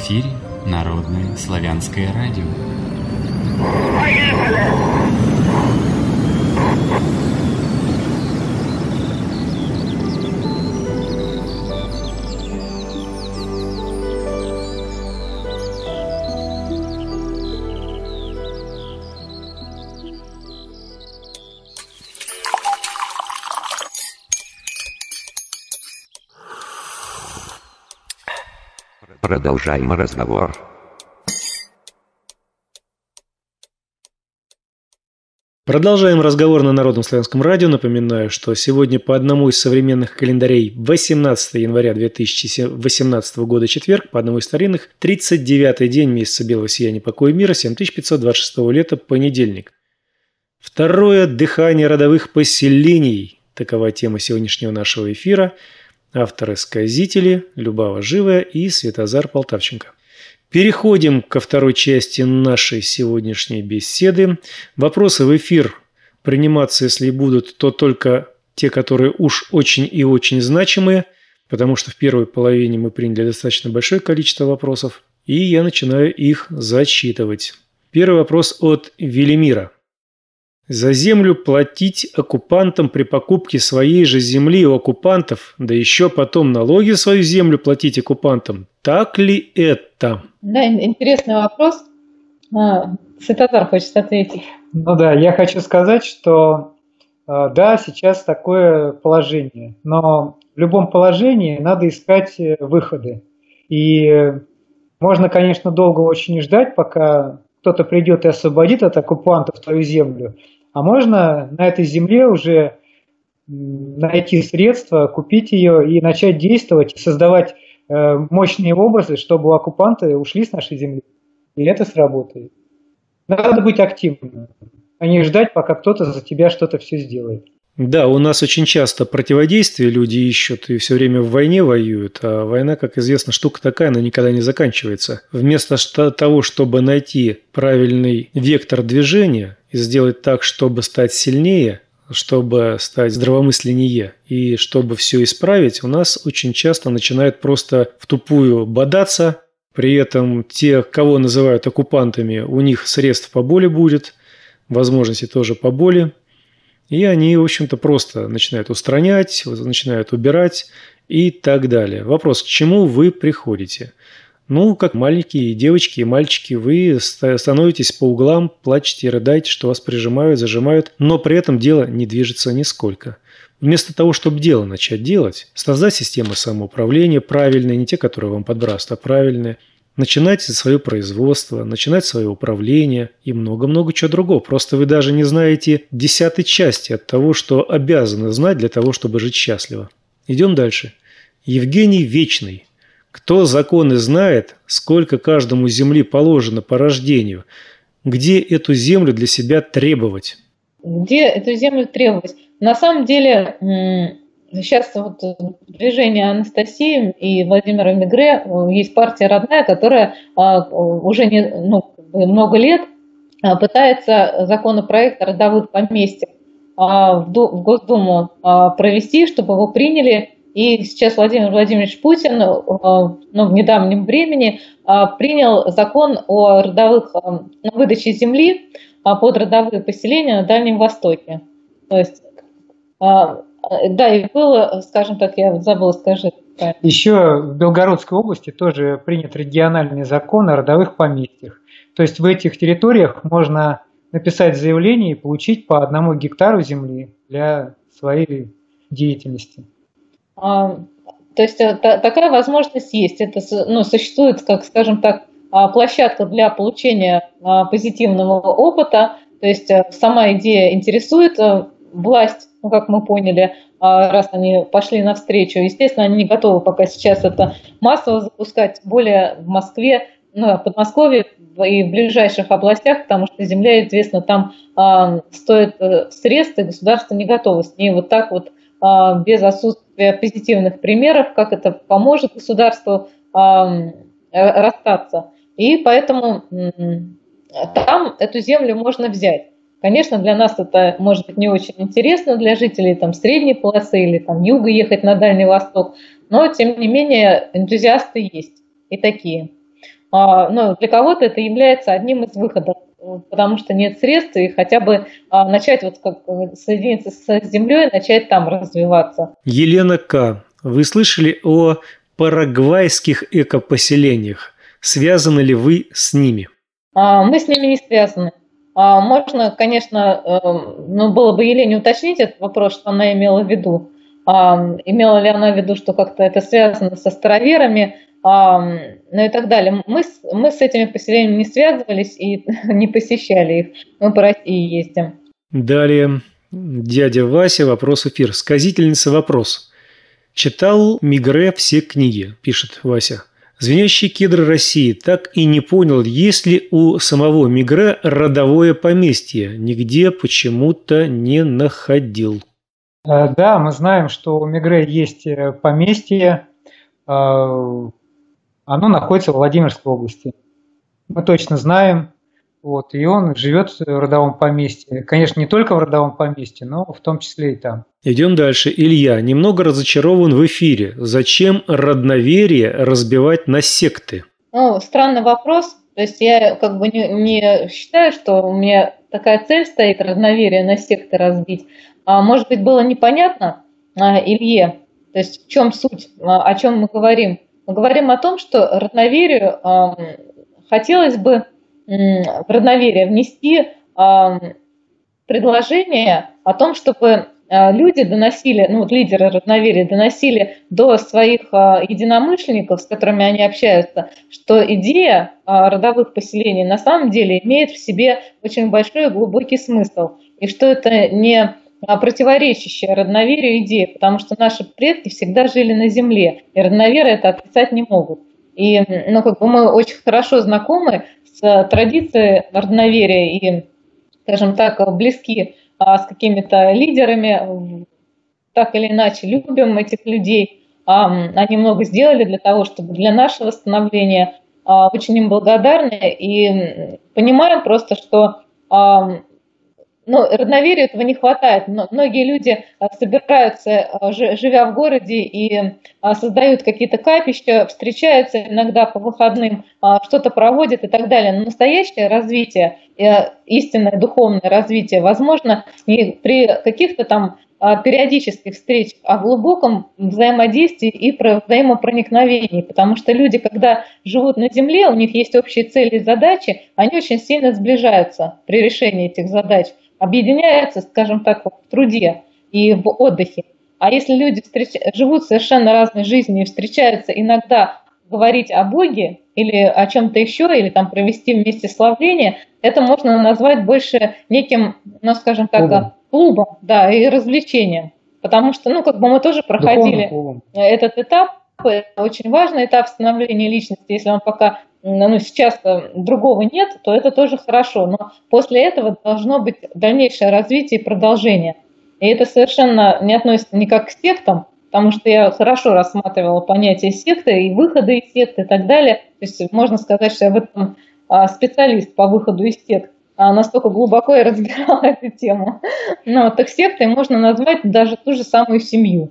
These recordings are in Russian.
эфире Народное славянское радио. Продолжаем разговор. Продолжаем разговор на Народном славянском радио. Напоминаю, что сегодня по одному из современных календарей 18 января 2018 года четверг, по одному из старинных 39-й день месяца белого сияния покоя и мира, 7526 лета, понедельник. Второе дыхание родовых поселений. Такова тема сегодняшнего нашего эфира. Авторы-сказители Любава Живая и Светозар Полтавченко. Переходим ко второй части нашей сегодняшней беседы. Вопросы в эфир приниматься, если будут, то только те, которые уж очень и очень значимые, потому что в первой половине мы приняли достаточно большое количество вопросов, и я начинаю их зачитывать. Первый вопрос от Велимира. За землю платить оккупантам при покупке своей же земли у оккупантов, да еще потом налоги за свою землю платить оккупантам. Так ли это? Да, интересный вопрос. Светозар хочет ответить. Ну да, я хочу сказать, что да, сейчас такое положение, но в любом положении надо искать выходы. И можно, конечно, долго очень ждать, пока кто-то придет и освободит от оккупантов твою землю, а можно на этой земле уже найти средства, купить ее и начать действовать, создавать мощные образы, чтобы оккупанты ушли с нашей земли. И это сработает. Надо быть активным, а не ждать, пока кто-то за тебя что-то все сделает. Да, у нас очень часто противодействие люди ищут и все время в войне воюют, а война, как известно, штука такая, она никогда не заканчивается. Вместо того, чтобы найти правильный вектор движения и сделать так, чтобы стать сильнее, чтобы стать здравомысленнее и чтобы все исправить, у нас очень часто начинают просто в тупую бодаться. При этом те, кого называют оккупантами, у них средств поболее будет, возможностей тоже поболее. И они, в общем-то, просто начинают устранять, начинают убирать и так далее. Вопрос, к чему вы приходите? Ну, как маленькие девочки и мальчики, вы становитесь по углам, плачете и рыдаете, что вас прижимают, зажимают, но при этом дело не движется нисколько. Вместо того, чтобы дело начать делать, создать систему самоуправления правильные, не те, которые вам подбрасывают, а правильные, начинать свое производство, начинать свое управление и много-много чего другого. Просто вы даже не знаете 10-й части от того, что обязаны знать для того, чтобы жить счастливо. Идем дальше. Евгений Вечный. Кто законы знает, сколько каждому земли положено по рождению, где эту землю для себя требовать? Где эту землю требовать? На самом деле, сейчас вот движение Анастасии и Владимира Мегре, есть партия родная, которая уже много лет пытается законопроект о родовых поместьях в Госдуму провести, чтобы его приняли. И сейчас Владимир Владимирович Путин в недавнем времени принял закон о выдаче земли под родовые поселения на Дальнем Востоке. То есть, да, и было, скажем так, я забыла сказать. Еще в Белгородской области тоже принят региональный закон о родовых поместьях. То есть в этих территориях можно написать заявление и получить по 1 гектару земли для своей деятельности. То есть такая возможность есть. Это существует, как, скажем так, площадка для получения позитивного опыта. То есть сама идея интересует власть, как мы поняли, раз они пошли навстречу. Естественно, они не готовы пока сейчас это массово запускать, тем более в Москве, Подмосковье и в ближайших областях, потому что земля, известно, там стоит средств, и государство не готово с ней вот так вот без отсутствия позитивных примеров, как это поможет государству расстаться. И поэтому там эту землю можно взять. Конечно, для нас это может быть не очень интересно, для жителей там средней полосы или там юга ехать на Дальний Восток, но тем не менее энтузиасты есть и такие. ну, для кого-то это является одним из выходов, потому что нет средств, и хотя бы начать вот как соединиться с землей, начать там развиваться. Елена К. Вы слышали о парагвайских экопоселениях? Связаны ли вы с ними? Мы с ними не связаны. Можно, конечно, ну, было бы Елене уточнить этот вопрос, что она имела в виду. Имела ли она в виду, что как-то это связано со староверами, ну и так далее. Мы с этими поселениями не связывались и не посещали их. Мы по России ездим. Далее. Дядя Вася, вопрос эфир. Сказительница вопрос. Читал Мигре все книги, пишет Вася. Звенящие кедры России. Так и не понял, есть ли у самого Мигре родовое поместье. Нигде почему-то не находил. Да, мы знаем, что у Мигре есть поместье. Оно находится в Владимирской области. Мы точно знаем. Вот, и он живет в родовом поместье. Конечно, не только в родовом поместье, но в том числе и там. Идем дальше. Илья, немного разочарован в эфире. Зачем родноверие разбивать на секты? Ну, странный вопрос. То есть я как бы не считаю, что у меня такая цель стоит родноверие на секты разбить. Может быть, было непонятно Илье, то есть в чем суть, о чем мы говорим. Мы говорим о том, что родноверию хотелось бы в родноверие внести предложение о том, чтобы люди доносили, ну вот лидеры родноверия доносили до своих единомышленников, с которыми они общаются, что идея родовых поселений на самом деле имеет в себе очень большой и глубокий смысл, и что это не противоречащая родноверию идея, потому что наши предки всегда жили на земле, и родноверы это отрицать не могут. И ну, как бы мы очень хорошо знакомы с традицией родноверия и, скажем так, близки с какими-то лидерами, так или иначе любим этих людей. Они много сделали для того, чтобы для нашего становления, очень им благодарны и понимаем просто, что родноверию этого не хватает. Многие люди собираются, живя в городе, и создают какие-то капища, встречаются иногда по выходным, что-то проводят и так далее. Но настоящее развитие, истинное духовное развитие возможно не при каких-то там периодических встреч, а в глубоком взаимодействии и взаимопроникновении. Потому что люди, когда живут на Земле, у них есть общие цели и задачи, они очень сильно сближаются при решении этих задач, объединяются, скажем так, в труде и в отдыхе. А если люди живут совершенно разной жизнью и встречаются иногда говорить о Боге или о чем-то еще, или там провести вместе славление, это можно назвать больше неким, ну, скажем так, клубом, да, и развлечением. Потому что, ну, как бы мы тоже проходили этот этап, это очень важный этап становления личности. Если он пока, ну, сейчас другого нет, то это тоже хорошо. Но после этого должно быть дальнейшее развитие и продолжение. И это совершенно не относится никак к сектам, потому что я хорошо рассматривала понятие секты и выхода из секты и так далее. То есть можно сказать, что я в этом специалист по выходу из сект. Настолько глубоко я разбирала эту тему. Но так сектой можно назвать даже ту же самую семью.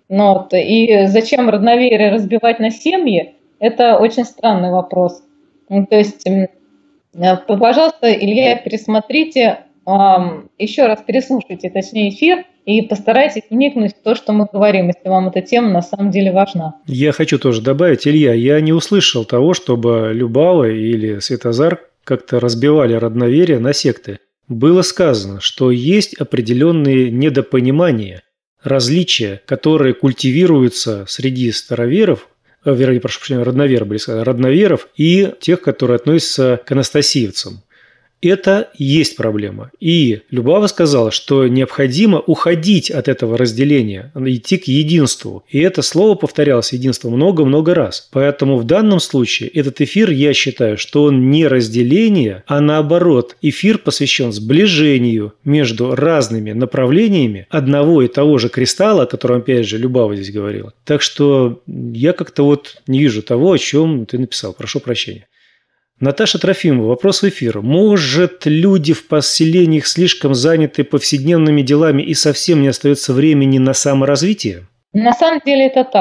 И зачем родноверие разбивать на семьи, это очень странный вопрос. То есть, пожалуйста, Илья, пересмотрите, еще раз переслушайте, точнее, эфир, и постарайтесь вникнуть в то, что мы говорим, если вам эта тема на самом деле важна. Я хочу тоже добавить, Илья, я не услышал того, чтобы Любава или Светозар как-то разбивали родноверие на секты. Было сказано, что есть определенные недопонимания, различия, которые культивируются среди староверов, вернее, прошу прощения, родноверов и тех, которые относятся к анастасиевцам. Это есть проблема. И Любава сказала, что необходимо уходить от этого разделения, идти к единству. И это слово повторялось, единство, много-много раз. Поэтому в данном случае этот эфир, я считаю, что он не разделение, а наоборот, эфир посвящен сближению между разными направлениями одного и того же кристалла, о котором, опять же, Любава здесь говорила. Так что я как-то вот не вижу того, о чем ты написал. Прошу прощения. Наташа Трофимова, вопрос в эфир. Может, люди в поселениях слишком заняты повседневными делами и совсем не остается времени на саморазвитие? На самом деле это так.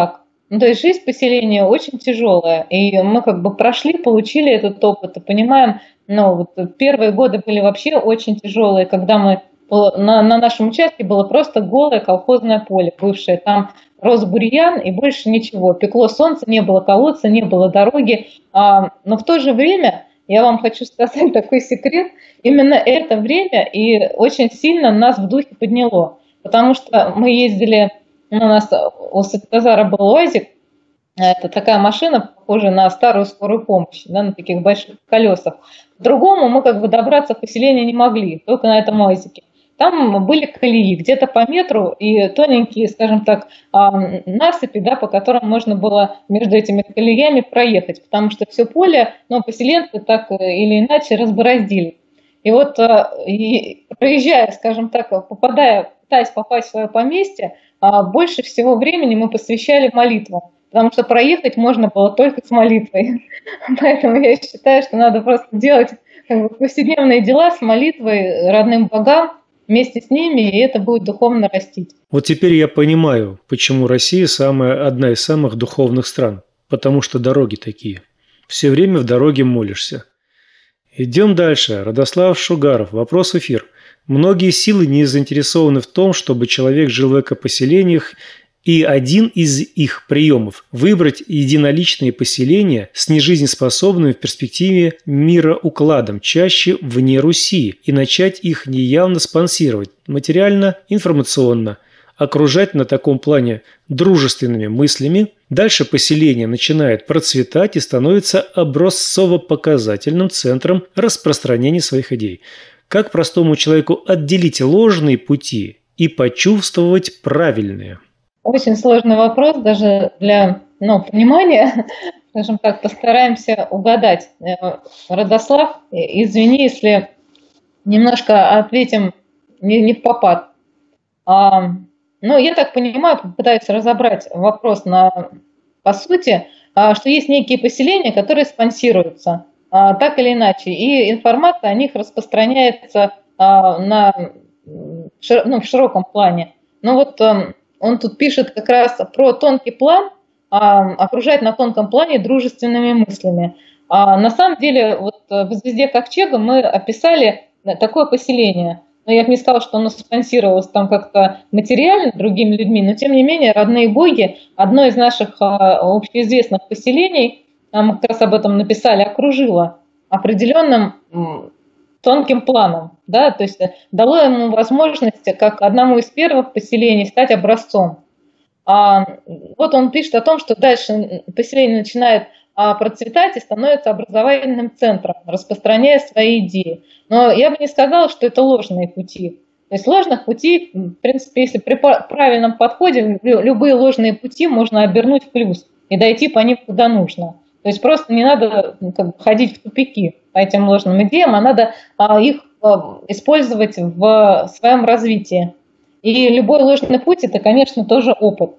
Ну, то есть жизнь поселения очень тяжелая, и мы как бы прошли, получили этот опыт и понимаем, ну, вот первые годы были вообще очень тяжелые, когда мы на нашем участке было просто голое колхозное поле бывшее, там рос бурьян и больше ничего, пекло солнце, не было колодца, не было дороги, но в то же время, я вам хочу сказать такой секрет, именно это время и очень сильно нас в духе подняло, потому что мы ездили. У нас у Светозара был УАЗик, это такая машина, похожая на старую скорую помощь, да, на таких больших колесах. По-другому мы как бы добраться в поселение не могли, только на этом УАЗике. Там были колеи, где-то по метру и тоненькие, скажем так, насыпи, да, по которым можно было между этими колеями проехать, потому что все поле, ну, поселенцы так или иначе разбороздили. И вот проезжая, скажем так, пытаясь попасть в свое поместье, больше всего времени мы посвящали молитвам, потому что проехать можно было только с молитвой. Поэтому я считаю, что надо просто делать как бы повседневные дела с молитвой родным богам, вместе с ними, и это будет духовно растить. Вот теперь я понимаю, почему Россия одна из самых духовных стран. Потому что дороги такие. Все время в дороге молишься. Идем дальше. Радослав Шугаров. Вопрос в эфир. Многие силы не заинтересованы в том, чтобы человек жил в экопоселениях, и один из их приемов – выбрать единоличные поселения с нежизнеспособным в перспективе мироукладом, чаще вне Руси, и начать их неявно спонсировать материально, информационно, окружать на таком плане дружественными мыслями. Дальше поселение начинает процветать и становится образцово-показательным центром распространения своих идей. Как простому человеку отделить ложные пути и почувствовать правильные? Очень сложный вопрос даже для понимания. Скажем так, постараемся угадать. Радослав, извини, если немножко ответим не в попад. Я так понимаю, попытаюсь разобрать вопрос по сути, что есть некие поселения, которые спонсируются так или иначе, и информация о них распространяется в широком плане. Он тут пишет как раз про тонкий план, окружать на тонком плане дружественными мыслями. На самом деле, вот в «Звезде Ковчега» мы описали такое поселение. Но я бы не сказала, что оно спонсировалось там как-то материально другими людьми, но тем не менее родные боги, одно из наших общеизвестных поселений, мы как раз об этом написали, окружило определенным тонким планом, да, то есть дало ему возможность, как одному из первых поселений, стать образцом. Вот он пишет о том, что дальше поселение начинает процветать и становится образовательным центром, распространяя свои идеи. Но я бы не сказала, что это ложные пути. То есть ложных путей, в принципе, если при правильном подходе, любые ложные пути можно обернуть в плюс и дойти по ним куда нужно. То есть просто не надо ходить в тупики по этим ложным идеям, а надо их использовать в своем развитии. И любой ложный путь – это, конечно, тоже опыт.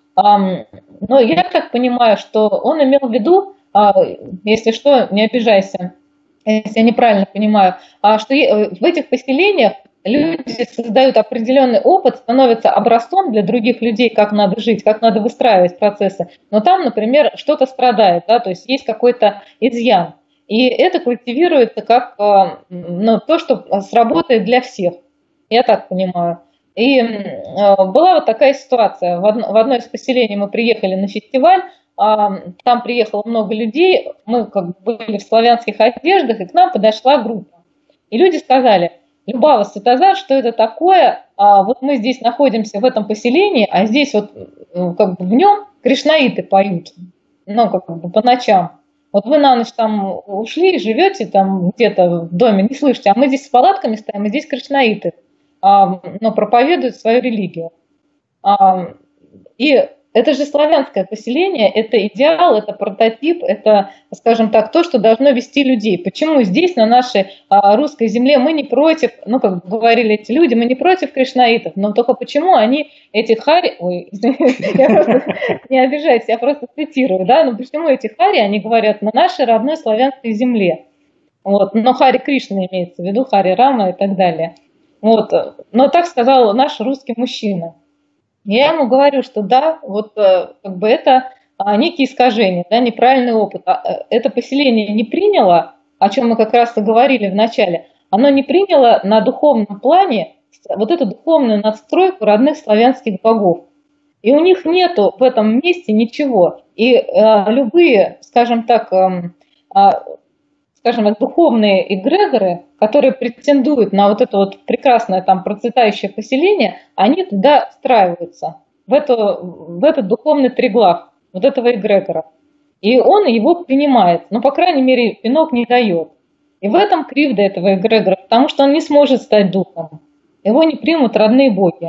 Но я так понимаю, что он имел в виду, если что, не обижайся, если я неправильно понимаю, что в этих поселениях люди создают определенный опыт, становятся образцом для других людей, как надо жить, как надо выстраивать процессы. Но там, например, что-то страдает, да, то есть есть какой-то изъян. И это культивируется как то, что сработает для всех. Я так понимаю. И была вот такая ситуация. В одно из поселений мы приехали на фестиваль, там приехало много людей, мы как бы были в славянских одеждах, и к нам подошла группа. И люди сказали: Любава, Светозар, что это такое? Вот мы здесь находимся в этом поселении, а здесь вот как бы в нем кришнаиты поют, как бы по ночам. Вот вы на ночь там ушли, живете там где-то в доме, не слышите, а мы здесь с палатками стоим, и здесь кришнаиты, проповедуют свою религию. И это же славянское поселение, это идеал, это прототип, это, скажем так, то, что должно вести людей. Почему здесь, на нашей русской земле, мы не против, как говорили эти люди, мы не против кришнаитов, но только почему они, эти хари, я просто, не обижайтесь, я просто цитирую, да, но почему эти хари, они говорят, на нашей родной славянской земле. Вот, но Хари Кришна имеется в виду, Хари Рама и так далее. Вот, но так сказал наш русский мужчина. Я ему говорю, что да, вот как бы это некие искажения, да, неправильный опыт. Это поселение не приняло, о чем мы как раз и говорили в начале, оно не приняло на духовном плане вот эту духовную надстройку родных славянских богов. И у них нету в этом месте ничего. И любые, скажем так, духовные эгрегоры, которые претендуют на вот это вот прекрасное там процветающее поселение, они туда встраиваются, в этот духовный триглав вот этого эгрегора. И он его принимает, но, по крайней мере, пинок не дает. И в этом кривда этого эгрегора, потому что он не сможет стать духом. Его не примут родные боги.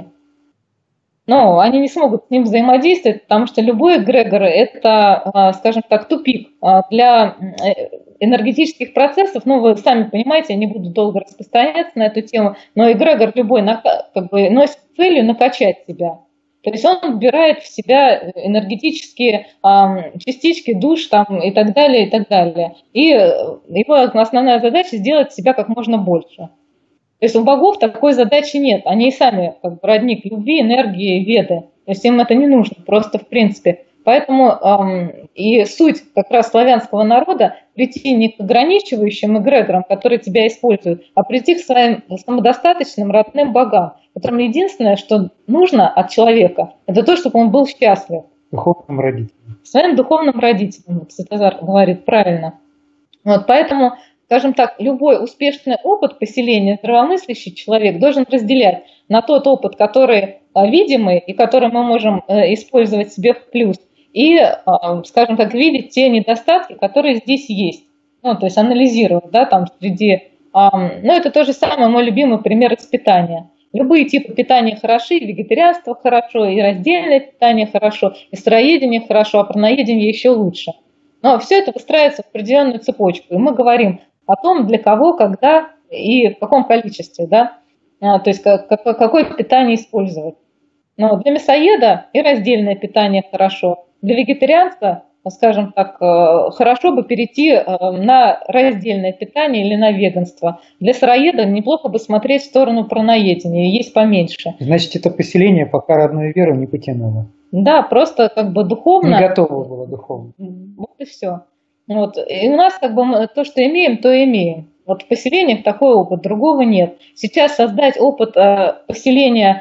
Но они не смогут с ним взаимодействовать, потому что любой эгрегор – это, скажем так, тупик для энергетических процессов. Ну, вы сами понимаете, я не буду долго распространяться на эту тему, но эгрегор любой носит целью накачать себя. То есть он вбирает в себя энергетические частички душ там, и так далее, и так далее. И его основная задача – сделать себя как можно больше. То есть у богов такой задачи нет. Они и сами как бы родник любви, энергии, веды. То есть им это не нужно просто в принципе. Поэтому и суть как раз славянского народа прийти не к ограничивающим эгрегорам, которые тебя используют, а прийти к своим самодостаточным родным богам, которым единственное, что нужно от человека, это то, чтобы он был счастлив. Духовным родителям. Своим духовным родителям, вот Святозар говорит правильно. Вот, поэтому, скажем так, любой успешный опыт поселения здравомыслящий человек должен разделять на тот опыт, который видимый и который мы можем использовать себе в плюс, и, скажем так, видеть те недостатки, которые здесь есть. Ну, то есть анализировать, да, там среди... Ну, это то же самое, мой любимый пример из питания. Любые типы питания хороши, и вегетарианство хорошо, и раздельное питание хорошо, и сыроедение хорошо, а праноедение еще лучше. Но все это выстраивается в определенную цепочку. И мы говорим о том, для кого, когда и в каком количестве, да, то есть какое питание использовать. Но для мясоеда и раздельное питание хорошо. Для вегетарианца, скажем так, хорошо бы перейти на раздельное питание или на веганство. Для сыроеда неплохо бы смотреть в сторону праноедения, есть поменьше. Значит, это поселение пока родную веру не потянуло. Да, просто как бы духовно. Не готово было духовно. Вот и все. Вот. И у нас как бы то, что имеем, то имеем. Вот в поселениях такой опыт, другого нет. Сейчас создать опыт поселения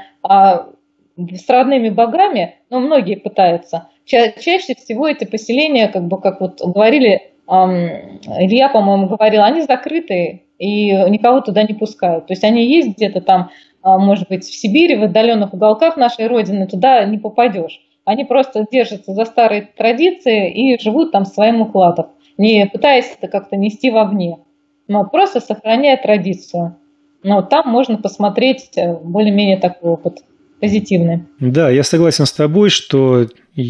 с родными богами, ну, многие пытаются. Чаще всего эти поселения, как вот говорили, Илья, по-моему, говорил, они закрытые и никого туда не пускают. То есть они есть где-то там, может быть, в Сибири, в отдаленных уголках нашей Родины, туда не попадешь. Они просто держатся за старые традиции и живут там своим укладом, не пытаясь это как-то нести вовне, но просто сохраняя традицию. Но там можно посмотреть более-менее такой опыт. Позитивный. Да, я согласен с тобой, что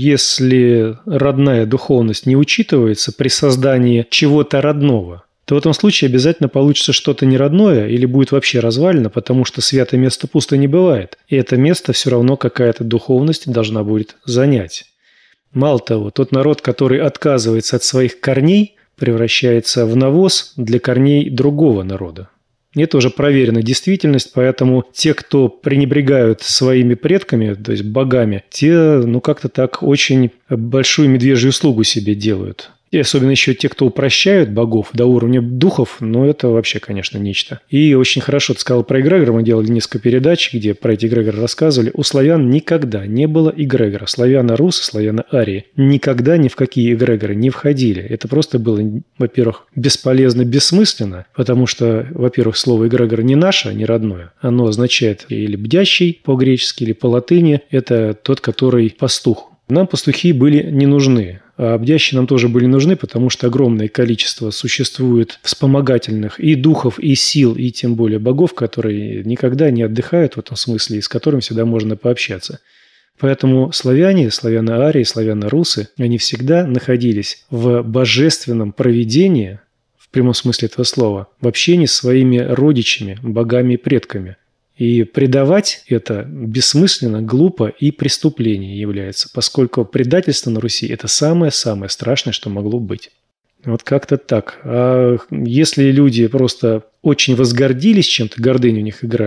если родная духовность не учитывается при создании чего-то родного, то в этом случае обязательно получится что-то неродное или будет вообще развалено, потому что святое место пусто не бывает. И это место все равно какая-то духовность должна будет занять. Мало того, тот народ, который отказывается от своих корней, превращается в навоз для корней другого народа. Это уже проверенная действительность, поэтому те, кто пренебрегают своими предками, то есть богами, те, как-то так очень большую медвежью услугу себе делают. И особенно еще те, кто упрощают богов до уровня духов, это вообще, конечно, нечто. И очень хорошо ты сказал про эгрегор. Мы делали несколько передач, где про эти эгрегоры рассказывали. У славян никогда не было эгрегора. Славяно-русы, славяно-арии никогда ни в какие эгрегоры не входили. Это просто было, во-первых, бесполезно, бессмысленно, потому что, во-первых, слово эгрегор не наше, не родное. Оно означает или бдящий по-гречески, или по-латыни. Это тот, который пастух. Нам пастухи были не нужны. А бдящие нам тоже были нужны, потому что огромное количество существует вспомогательных и духов, и сил, и тем более богов, которые никогда не отдыхают в этом смысле, и с которыми всегда можно пообщаться. Поэтому славяне, славяно-арии, славяно-русы, они всегда находились в божественном провидении, в прямом смысле этого слова, в общении с своими родичами, богами и предками. И предавать это бессмысленно, глупо и преступление является, поскольку предательство на Руси – это самое-самое страшное, что могло быть. Вот как-то так. А если люди просто очень возгордились чем-то, гордыня у них играет,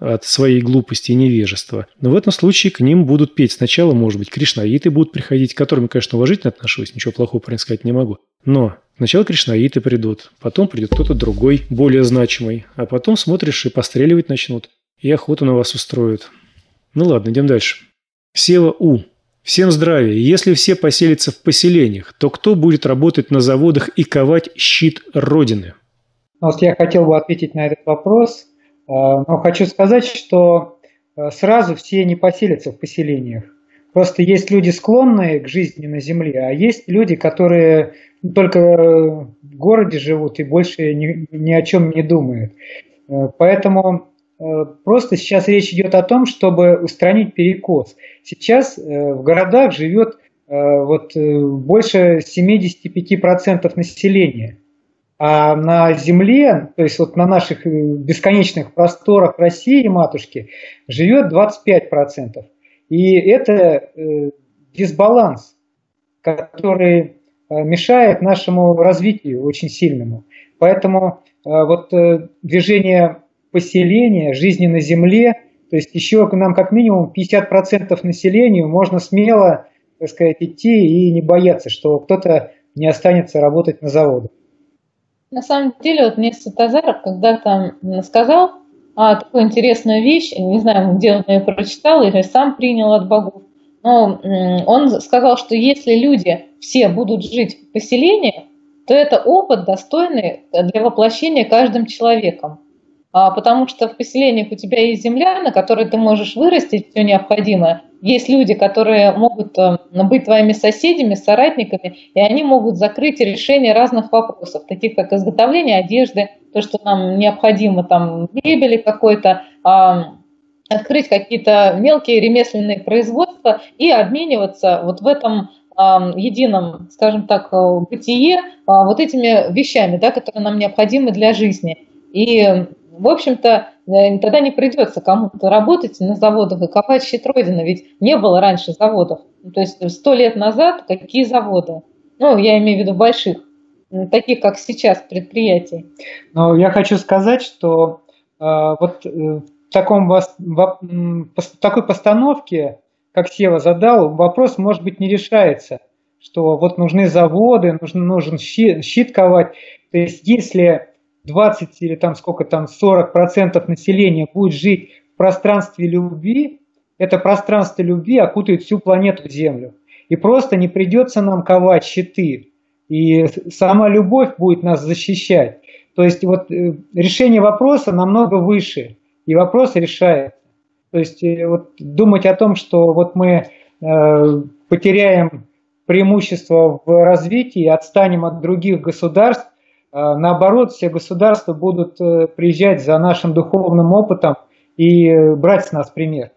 от своей глупости и невежества. Но в этом случае к ним будут петь. Сначала, может быть, кришнаиты будут приходить, к которым, конечно, уважительно отношусь, ничего плохого про них сказать не могу. Но сначала кришнаиты придут, потом придет кто-то другой, более значимый, а потом смотришь и постреливать начнут, и охоту на вас устроят. Ну ладно, идем дальше. Сева У. Всем здравия. Если все поселятся в поселениях, то кто будет работать на заводах и ковать щит Родины? Вот я хотел бы ответить на этот вопрос, но хочу сказать, что сразу все не поселятся в поселениях. Просто есть люди, склонные к жизни на земле, а есть люди, которые только в городе живут и больше ни о чем не думают. Поэтому просто сейчас речь идет о том, чтобы устранить перекос. Сейчас в городах живет больше 75% населения. А на Земле, то есть вот на наших бесконечных просторах России, матушки, живет 25%. И это дисбаланс, который мешает нашему развитию очень сильному. Поэтому движение поселения, жизни на Земле, то есть еще нам как минимум 50% населению можно смело, так сказать, идти и не бояться, что кто-то не останется работать на заводах. На самом деле, вот мне Святозар когда-то сказал такую интересную вещь, не знаю, где он ее прочитал или сам принял от богов, но он сказал, что если люди все будут жить в поселениях, то это опыт, достойный для воплощения каждым человеком. Потому что в поселениях у тебя есть земля, на которой ты можешь вырастить все необходимое. Есть люди, которые могут быть твоими соседями, соратниками, и они могут закрыть решение разных вопросов, таких как изготовление одежды, то, что нам необходимо, там, мебели какой-то, открыть какие-то мелкие ремесленные производства и обмениваться вот в этом едином, скажем так, бытие вот этими вещами, да, которые нам необходимы для жизни. И в общем-то, тогда не придется кому-то работать на заводах и копать щит Родины, ведь не было раньше заводов. То есть 100 лет назад какие заводы? Ну, я имею в виду больших, таких, как сейчас, предприятий. Но я хочу сказать, что в такой постановке, как Сева задал, вопрос, может быть, не решается, что вот нужны заводы, нужен щит ковать. То есть если 20 или там сколько там 40% населения будет жить в пространстве любви, это пространство любви окутает всю планету Землю. И просто не придется нам ковать щиты. И сама любовь будет нас защищать. То есть вот решение вопроса намного выше. И вопрос решается. То есть вот думать о том, что вот мы потеряем преимущество в развитии, отстанем от других государств, наоборот, все государства будут приезжать за нашим духовным опытом и брать с нас пример.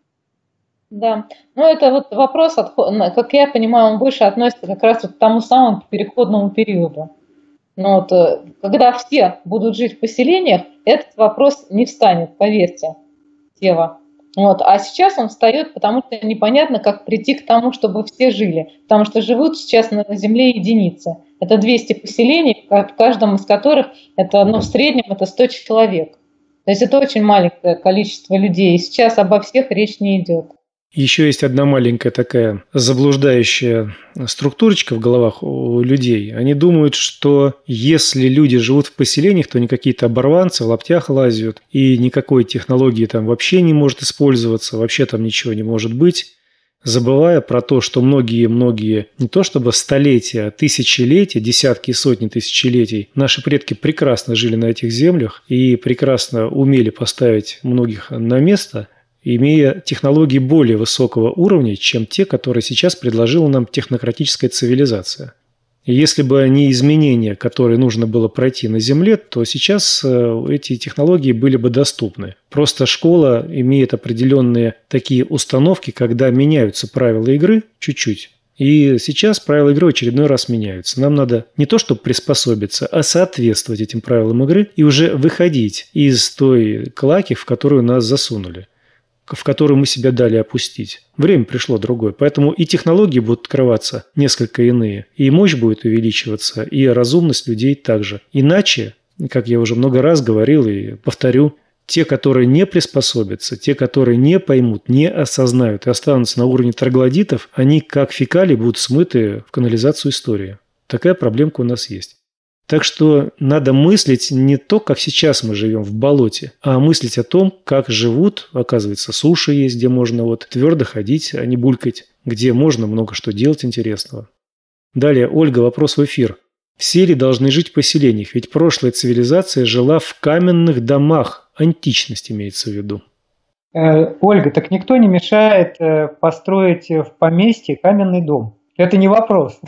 Да, ну это вот вопрос, как я понимаю, он больше относится как раз вот к тому самому переходному периоду. Но вот, когда все будут жить в поселениях, этот вопрос не встанет, поверьте, Сева. Вот. А сейчас он встает, потому что непонятно, как прийти к тому, чтобы все жили. Потому что живут сейчас на Земле единицы. Это 200 поселений, в каждом из которых это, в среднем это 100 человек. То есть это очень маленькое количество людей. И сейчас обо всех речь не идет. Еще есть одна маленькая такая заблуждающая структурочка в головах у людей. Они думают, что если люди живут в поселениях, то они какие-то оборванцы, в лаптях лазят, и никакой технологии там вообще не может использоваться, вообще там ничего не может быть, забывая про то, что многие-многие, не то чтобы столетия, а тысячелетия, десятки и сотни тысячелетий, наши предки прекрасно жили на этих землях и прекрасно умели поставить многих на место, имея технологии более высокого уровня, чем те, которые сейчас предложила нам технократическая цивилизация. И если бы не изменения, которые нужно было пройти на Земле, то сейчас эти технологии были бы доступны. Просто школа имеет определенные такие установки, когда меняются правила игры чуть-чуть. И сейчас правила игры в очередной раз меняются. Нам надо не то чтобы приспособиться, а соответствовать этим правилам игры и уже выходить из той клаки, в которую нас засунули, в которую мы себя дали опустить. Время пришло другое. Поэтому и технологии будут открываться несколько иные, и мощь будет увеличиваться, и разумность людей также. Иначе, как я уже много раз говорил и повторю, Те, которые не приспособятся, те, которые не поймут, не осознают и останутся на уровне троглодитов, они как фекалии будут смыты в канализацию истории. Такая проблемка у нас есть. Так что надо мыслить не то, как сейчас мы живем в болоте, а мыслить о том, как живут, оказывается, суши есть, где можно вот твердо ходить, а не булькать, где можно много что делать интересного. Далее, Ольга, вопрос в эфир. Все ли должны жить в поселениях? Ведь прошлая цивилизация жила в каменных домах. Античность имеется в виду. Ольга, так никто не мешает построить в поместье каменный дом. Это не вопрос.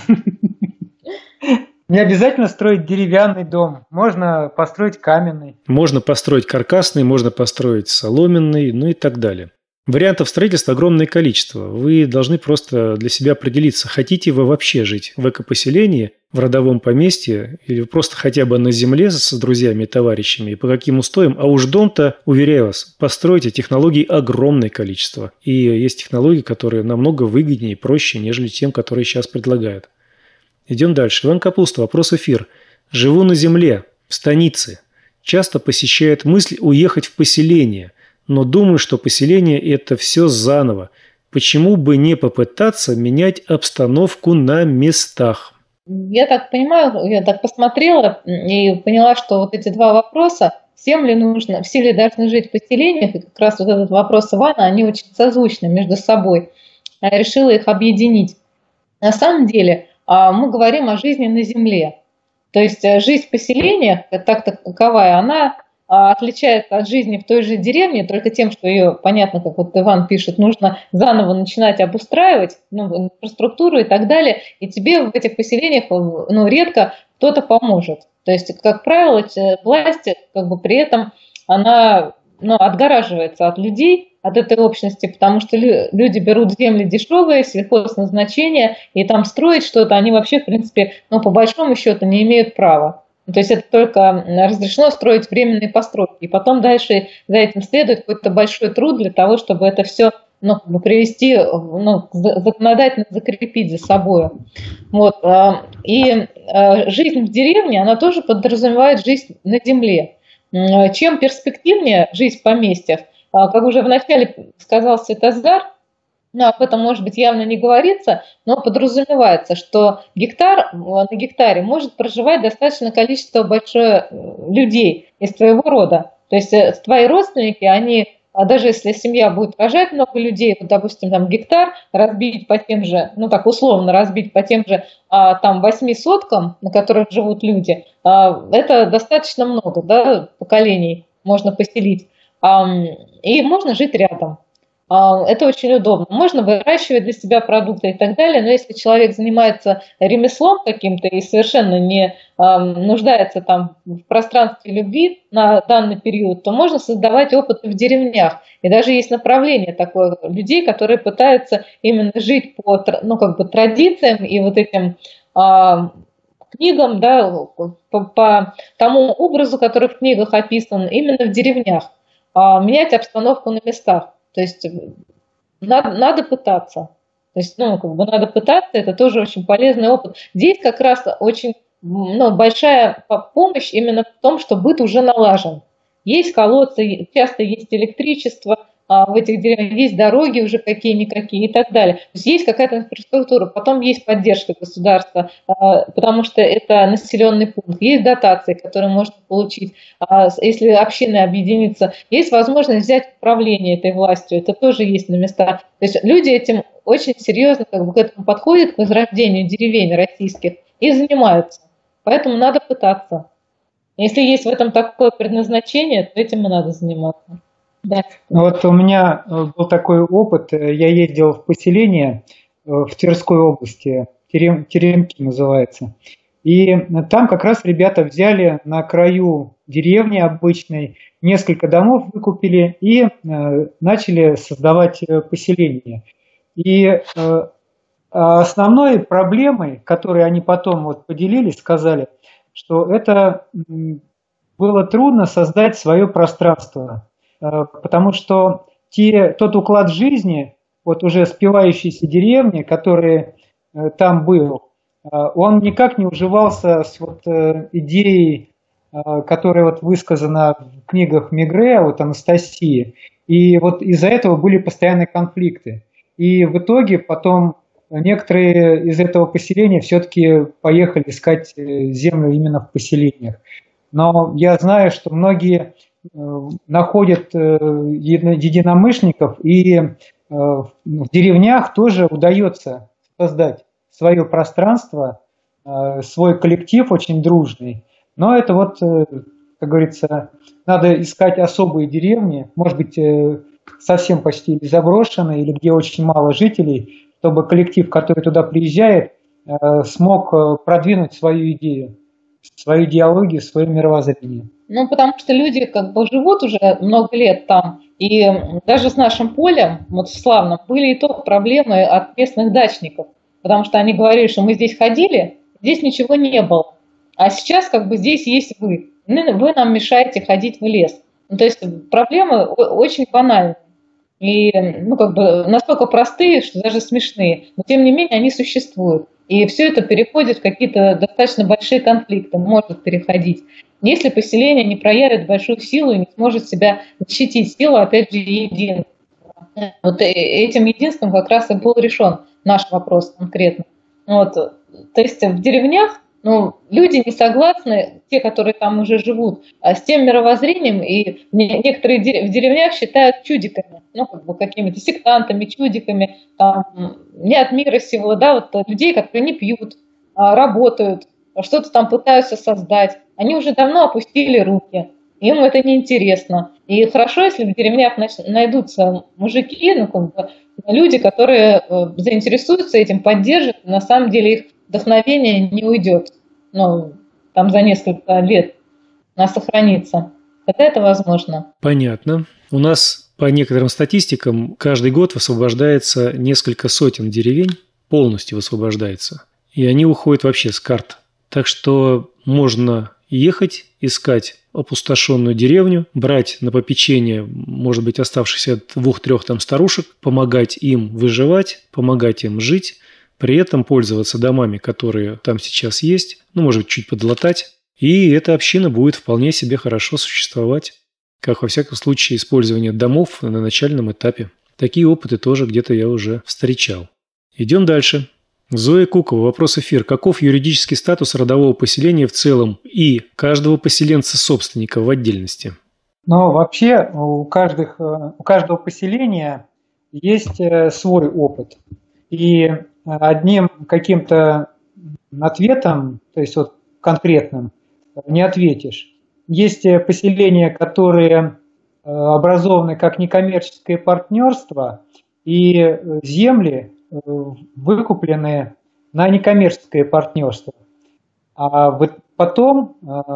Не обязательно строить деревянный дом. Можно построить каменный. Можно построить каркасный, можно построить соломенный, ну и так далее. Вариантов строительства огромное количество. Вы должны просто для себя определиться, хотите вы вообще жить в экопоселении, в родовом поместье, или просто хотя бы на земле с друзьями и товарищами, и по каким устоям. А уж дом-то, уверяю вас, построите, технологий огромное количество. И есть технологии, которые намного выгоднее и проще, нежели тем, которые сейчас предлагают. Идем дальше. Иван Капуста, вопрос эфир. Живу на земле, в станице. Часто посещает мысль уехать в поселение, но думаю, что поселение – это все заново. Почему бы не попытаться менять обстановку на местах? Я так понимаю, я так посмотрела и поняла, что вот эти два вопроса, всем ли нужно, все ли должны жить в поселениях, и как раз вот этот вопрос Ивана, они очень созвучны между собой. Я решила их объединить. На самом деле мы говорим о жизни на земле. То есть жизнь в поселениях, так таковая, она отличается от жизни в той же деревне только тем, что ее, понятно, как вот Иван пишет, нужно заново начинать обустраивать, инфраструктуру и так далее, и тебе в этих поселениях редко кто-то поможет. То есть, как правило, власть при этом она отгораживается от людей, от этой общности, потому что люди берут земли дешевые, сельхозназначения, и там строить что-то они вообще, в принципе, по большому счету не имеют права. То есть это только разрешено строить временные постройки. И потом дальше за этим следует какой-то большой труд для того, чтобы это все привести, законодательно закрепить за собой. Вот. И жизнь в деревне, она тоже подразумевает жизнь на земле. Чем перспективнее жизнь в поместьях, как уже вначале сказал Святозар, об этом, может быть, явно не говорится, но подразумевается, что на гектаре может проживать достаточно количество большое людей из твоего рода. То есть твои родственники, они, даже если семья будет рожать много людей, допустим, там гектар разбить по тем же, условно разбить по тем же 8 соткам, на которых живут люди, это достаточно много, да, поколений можно поселить. И можно жить рядом. Это очень удобно. Можно выращивать для себя продукты и так далее, но если человек занимается ремеслом каким-то и совершенно не нуждается там в пространстве любви на данный период, то можно создавать опыты в деревнях. И даже есть направление такое людей, которые пытаются именно жить по традициям и вот этим книгам, да, по тому образу, который в книгах описан, именно в деревнях, менять обстановку на местах. То есть надо пытаться. То есть, надо пытаться, это тоже очень полезный опыт. Здесь как раз очень большая помощь именно в том, что быт уже налажен. Есть колодцы, часто есть электричество, в этих деревнях есть дороги уже какие-никакие и так далее. То есть есть какая-то инфраструктура, потом есть поддержка государства, потому что это населенный пункт, есть дотации, которые можно получить, если община объединится, есть возможность взять управление этой властью, это тоже есть на местах. То есть люди этим очень серьезно к этому подходят, к возрождению деревень российских и занимаются. Поэтому надо пытаться. Если есть в этом такое предназначение, то этим и надо заниматься. Да. Вот у меня был такой опыт. Я ездил в поселение в Тверской области, Теремки называется. И там как раз ребята взяли на краю деревни обычной, несколько домов выкупили и начали создавать поселение. И основной проблемой, которой они потом поделились, сказали, что это было трудно создать свое пространство. Потому что тот уклад жизни, уже спивающейся деревни, который там был, он никак не уживался с идеей которая вот высказана в книгах Мегре, вот Анастасии, и вот из-за этого были постоянные конфликты. И в итоге потом некоторые из этого поселения все-таки поехали искать землю именно в поселениях. Но я знаю, что многие находят единомышленников, и в деревнях тоже удается создать свое пространство, свой коллектив очень дружный. Но это вот, как говорится, надо искать особые деревни, может быть, совсем почти заброшенные или где очень мало жителей, чтобы коллектив, который туда приезжает, смог продвинуть свою идею, свою идеологию, свое мировоззрение. Ну, потому что люди как бы живут уже много лет там, и даже с нашим полем, вот в Славном, были и то проблемы от местных дачников, потому что они говорили, что мы здесь ходили, здесь ничего не было, а сейчас как бы здесь есть вы нам мешаете ходить в лес. Ну, то есть проблемы очень банальные. И как бы настолько простые, что даже смешные, но тем не менее они существуют. И все это переходит в какие-то достаточно большие конфликты, может переходить. Если поселение не проявит большую силу и не сможет себя защитить, сила, опять же, единства. Вот этим единством как раз и был решен наш вопрос конкретно. Вот. То есть в деревнях люди не согласны, те, которые там уже живут, с тем мировоззрением, и некоторые в деревнях считают чудиками, как бы какими-то сектантами, чудиками, не от мира сего, да, вот людей, которые не пьют, работают, что-то там пытаются создать. Они уже давно опустили руки, им это неинтересно. И хорошо, если в деревнях найдутся мужики, люди, которые заинтересуются этим, поддержат, и на самом деле их вдохновение не уйдет, там за несколько лет сохранится. Тогда это возможно. Понятно. У нас по некоторым статистикам каждый год высвобождается несколько сотен деревень, полностью высвобождается. И они уходят вообще с карт. Так что можно ехать, искать опустошенную деревню, брать на попечение, может быть, оставшихся от 2-3 там старушек, помогать им выживать, помогать им жить, при этом пользоваться домами, которые там сейчас есть, может быть, чуть подлатать, и эта община будет вполне себе хорошо существовать, как, во всяком случае, использование домов на начальном этапе. Такие опыты тоже где-то я уже встречал. Идем дальше. Зоя Кукова, вопрос эфир. Каков юридический статус родового поселения в целом и каждого поселенца-собственника в отдельности? Вообще у каждого поселения есть свой опыт. И одним каким-то ответом, то есть вот конкретным, не ответишь. Есть поселения, которые образованы как некоммерческое партнерство, и земли выкуплены на некоммерческое партнерство. А вот потом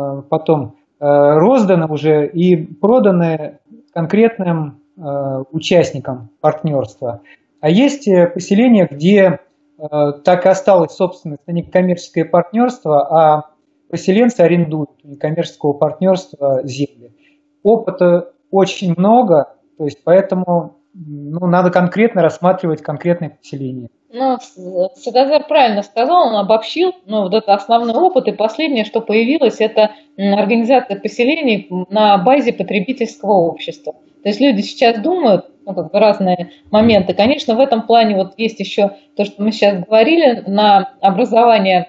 розданы уже и проданы конкретным участникам партнерства. А есть поселения, где так и осталась собственность на некоммерческое партнерство, а поселенцы арендуют у некоммерческого партнерства земли. Опыта очень много, то есть поэтому надо конкретно рассматривать конкретное поселение. Садазар правильно сказал, он обобщил, вот это основной опыт, и последнее, что появилось, это организация поселений на базе потребительского общества. То есть люди сейчас думают, разные моменты. Конечно, в этом плане вот есть еще то, что мы сейчас говорили, на образование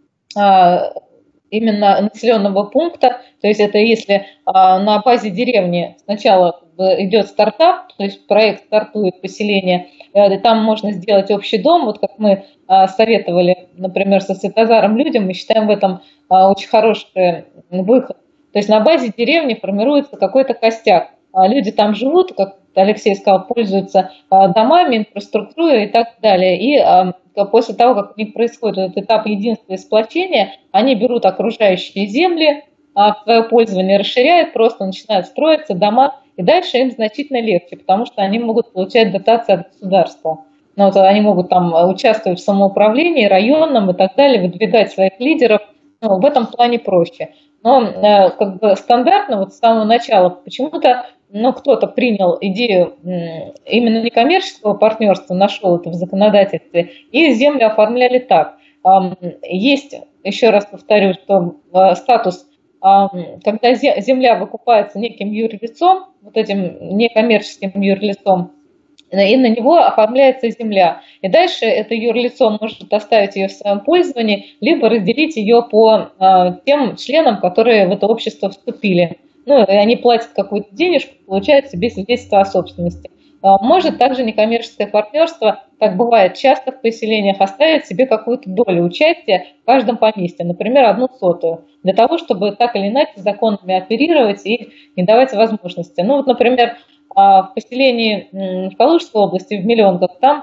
именно населенного пункта, то есть это если на базе деревни сначала идет стартап, то есть проект стартует поселение, и там можно сделать общий дом, вот как мы советовали, например, со Светозаром людям, мы считаем в этом очень хороший выход. То есть на базе деревни формируется какой-то костяк, люди там живут, как Алексей сказал, пользуются домами, инфраструктурой и так далее. И после того, как у них происходит этот этап единства и сплочения, они берут окружающие земли в свое пользование, расширяют, просто начинают строиться дома, и дальше им значительно легче, потому что они могут получать дотации от государства. Они могут там участвовать в самоуправлении районном и так далее, выдвигать своих лидеров. В этом плане проще. Но стандартно с самого начала почему-то кто-то принял идею именно некоммерческого партнерства, нашел это в законодательстве, и землю оформляли так. Есть, еще раз повторю, что статус когда земля выкупается неким юрлицом, вот этим некоммерческим юрлицом, и на него оформляется земля. И дальше это юрлицо может оставить ее в своем пользовании, либо разделить ее по тем членам, которые в это общество вступили. Ну, и они платят какую-то денежку, получают себе свидетельство о собственности. Может также некоммерческое партнерство, как бывает часто в поселениях, оставить себе какую-то долю участия в каждом поместье, например, 1/100, для того, чтобы так или иначе законами оперировать и не давать возможности. Ну, вот, например, в поселении в Калужской области, в Миллионках, там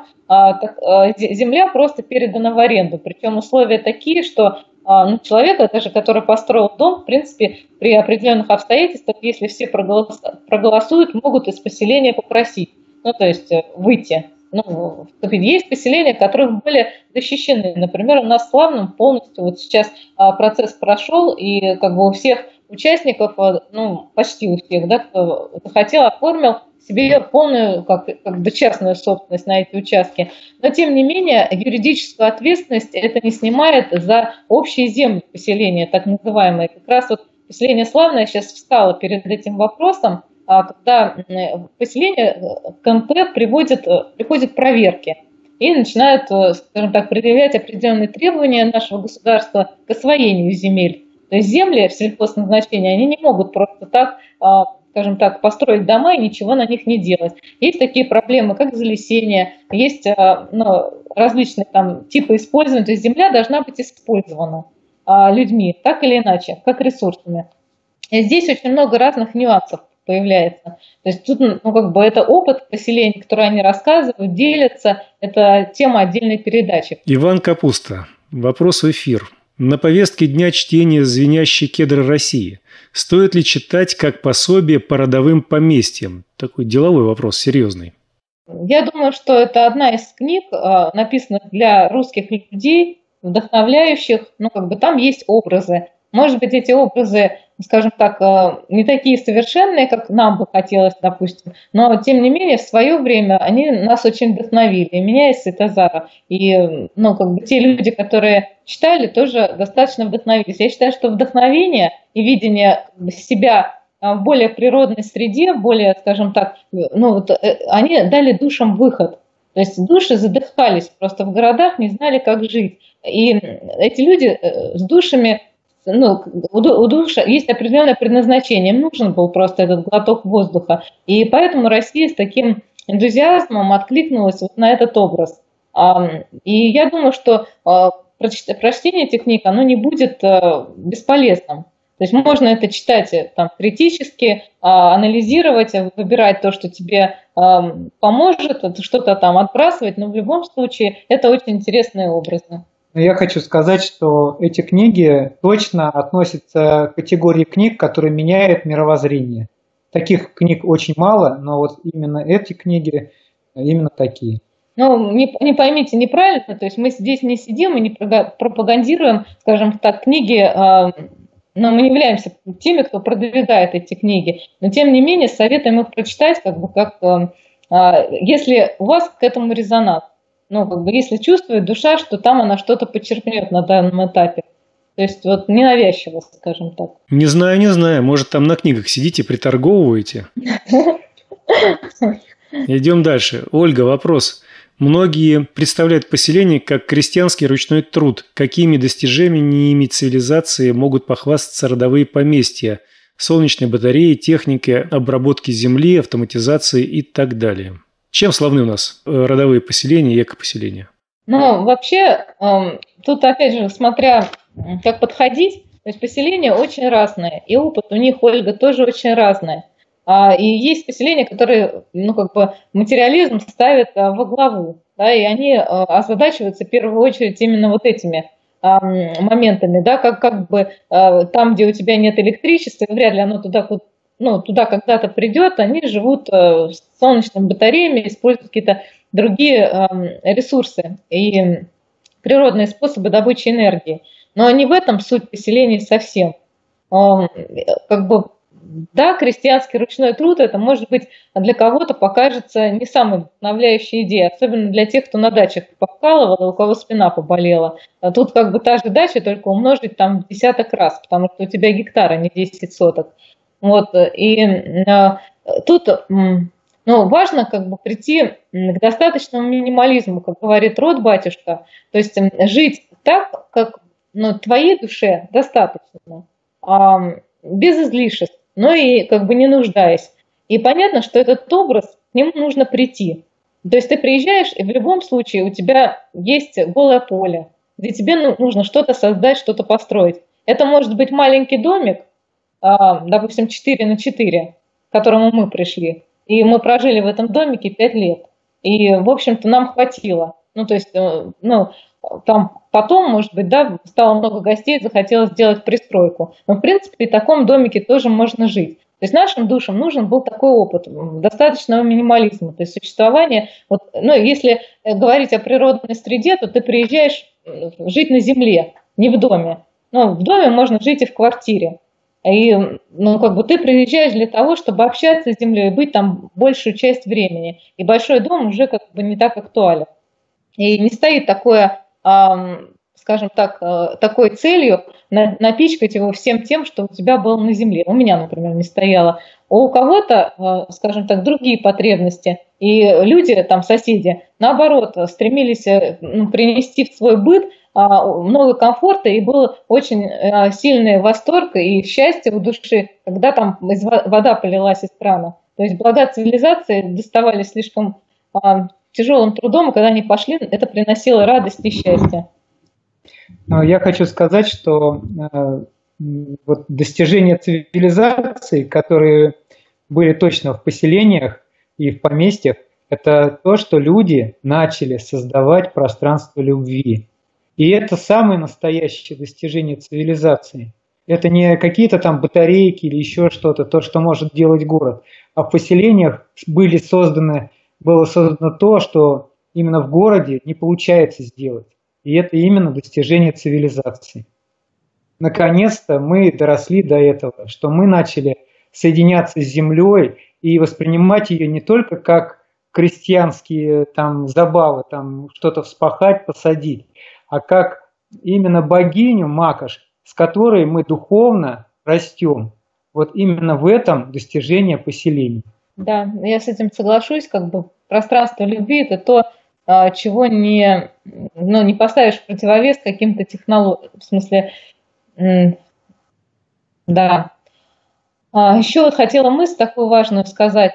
земля просто передана в аренду. Причем условия такие, что человека, даже который построил дом, в принципе, при определенных обстоятельствах, если все проголосуют, могут из поселения попросить, ну, то есть выйти. Ну, есть поселения, которые более защищены. Например, у нас в Славном полностью вот сейчас процесс прошел, и как бы у всех участников, ну, почти у всех, да, кто захотел, оформил себе полную как бы частную собственность на эти участки. Но, тем не менее, юридическую ответственность это не снимает за общие земли поселения, так называемые. Как раз вот поселение Славное сейчас встало перед этим вопросом, когда в поселение КМП приходят проверки и начинают, скажем так, предъявлять определенные требования нашего государства к освоению земель. То есть земли в сельхозназначении, они не могут просто так, скажем так, построить дома и ничего на них не делать. Есть такие проблемы, как залесение, есть различные там типы использования. То есть земля должна быть использована людьми, так или иначе, как ресурсами. И здесь очень много разных нюансов появляется. То есть тут, ну, как бы это опыт поселений, который они рассказывают, делятся. Это тема отдельной передачи. Иван Капуста. Вопрос в эфир. На повестке дня чтения «Звенящие кедры России». Стоит ли читать как пособие по родовым поместьям? Такой деловой вопрос, серьезный. Я думаю, что это одна из книг, написанных для русских людей, вдохновляющих. Ну, как бы там есть образы. Может быть, эти образы, скажем так, не такие совершенные, как нам бы хотелось, допустим, но, тем не менее, в свое время они нас очень вдохновили, и меня, и Светозара. И, ну, как бы те люди, которые читали, тоже достаточно вдохновились. Я считаю, что вдохновение и видение себя в более природной среде, более, скажем так, ну, вот, они дали душам выход. То есть души задыхались просто в городах, не знали, как жить. И эти люди с душами... Ну, у души есть определенное предназначение. Им нужен был просто этот глоток воздуха. И поэтому Россия с таким энтузиазмом откликнулась вот на этот образ. И я думаю, что прочтение этих книг, оно не будет бесполезным. То есть можно это читать там, критически, анализировать, выбирать то, что тебе поможет, что-то там отбрасывать, но в любом случае это очень интересные образы. Я хочу сказать, что эти книги точно относятся к категории книг, которые меняют мировоззрение. Таких книг очень мало, но вот именно эти книги именно такие. Ну, не поймите неправильно, то есть мы здесь не сидим и не пропагандируем, скажем так, книги, но мы не являемся теми, кто продвигает эти книги. Но тем не менее советуем их прочитать, если у вас к этому резонанс. Ну, как бы, если чувствует душа, что там она что-то подчеркнет на данном этапе. То есть, вот ненавязчиво, скажем так. Не знаю. Может, там на книгах сидите, приторговываете? Идем дальше. Ольга, вопрос. Многие представляют поселение как крестьянский ручной труд. Какими достижениями цивилизации могут похвастаться родовые поместья? Солнечные батареи, техника обработки земли, автоматизации и так далее. Чем славны у нас родовые поселения и экопоселения? Ну, вообще, тут, опять же, смотря как подходить, то есть поселения очень разные, и опыт у них, Ольга, тоже очень разный. И есть поселения, которые, ну, как бы материализм ставят во главу, да, и они озадачиваются в первую очередь именно вот этими моментами, да, как бы там, где у тебя нет электричества, вряд ли оно туда когда-то придет, они живут с солнечными батареями, используют какие-то другие ресурсы и природные способы добычи энергии. Но не в этом суть поселений совсем. Как бы да, крестьянский ручной труд, это, может быть, для кого-то покажется не самой вдохновляющей идеей, особенно для тех, кто на дачах повкалывал, и у кого спина поболела. А тут как бы та же дача, только умножить там в десяток раз, потому что у тебя гектар, а не 10 соток. Вот, и тут важно как бы прийти к достаточному минимализму, как говорит Род батюшка, то есть жить так, как твоей душе достаточно, без излишеств, но и как бы не нуждаясь. И понятно, что этот образ, к нему нужно прийти. То есть ты приезжаешь, и в любом случае у тебя есть голое поле, где тебе нужно что-то создать, что-то построить. Это может быть маленький домик, допустим, 4×4, к которому мы пришли. И мы прожили в этом домике 5 лет. И, в общем-то, нам хватило. То есть, там потом, может быть, да, стало много гостей, захотелось сделать пристройку. Но, в принципе, в таком домике тоже можно жить. То есть нашим душам нужен был такой опыт достаточного минимализма, то есть существование. Если говорить о природной среде, то ты приезжаешь жить на земле, не в доме. В доме можно жить и в квартире. И ты приезжаешь для того, чтобы общаться с землей, быть там большую часть времени. И большой дом уже как бы не так актуален. И не стоит такое, скажем так, такой целью напичкать его всем тем, что у тебя было на земле. У меня, например, не стояло. У кого-то, скажем так, другие потребности. И люди, там, соседи, наоборот, стремились принести в свой быт много комфорта, и был очень сильный восторг и счастье в душе, когда там вода полилась из крана. То есть блага цивилизации доставались слишком тяжелым трудом, и когда они пошли, это приносило радость и счастье. Но я хочу сказать, что достижения цивилизации, которые были точно в поселениях и в поместьях, это то, что люди начали создавать пространство любви. И это самое настоящее достижение цивилизации. Это не какие-то там батарейки или еще что-то, то, что может делать город. А в поселениях было создано то, что именно в городе не получается сделать. И это именно достижение цивилизации. Наконец-то мы доросли до этого, что мы начали соединяться с землей и воспринимать ее не только как крестьянские там забавы, там что-то вспахать, посадить, а как именно богиню Макаш, с которой мы духовно растем. Вот именно в этом достижение поселения. Да, я с этим соглашусь, как бы пространство любви – это то, чего не поставишь в противовес каким-то технологиям, в смысле, да. Еще вот хотела мысль такую важную сказать.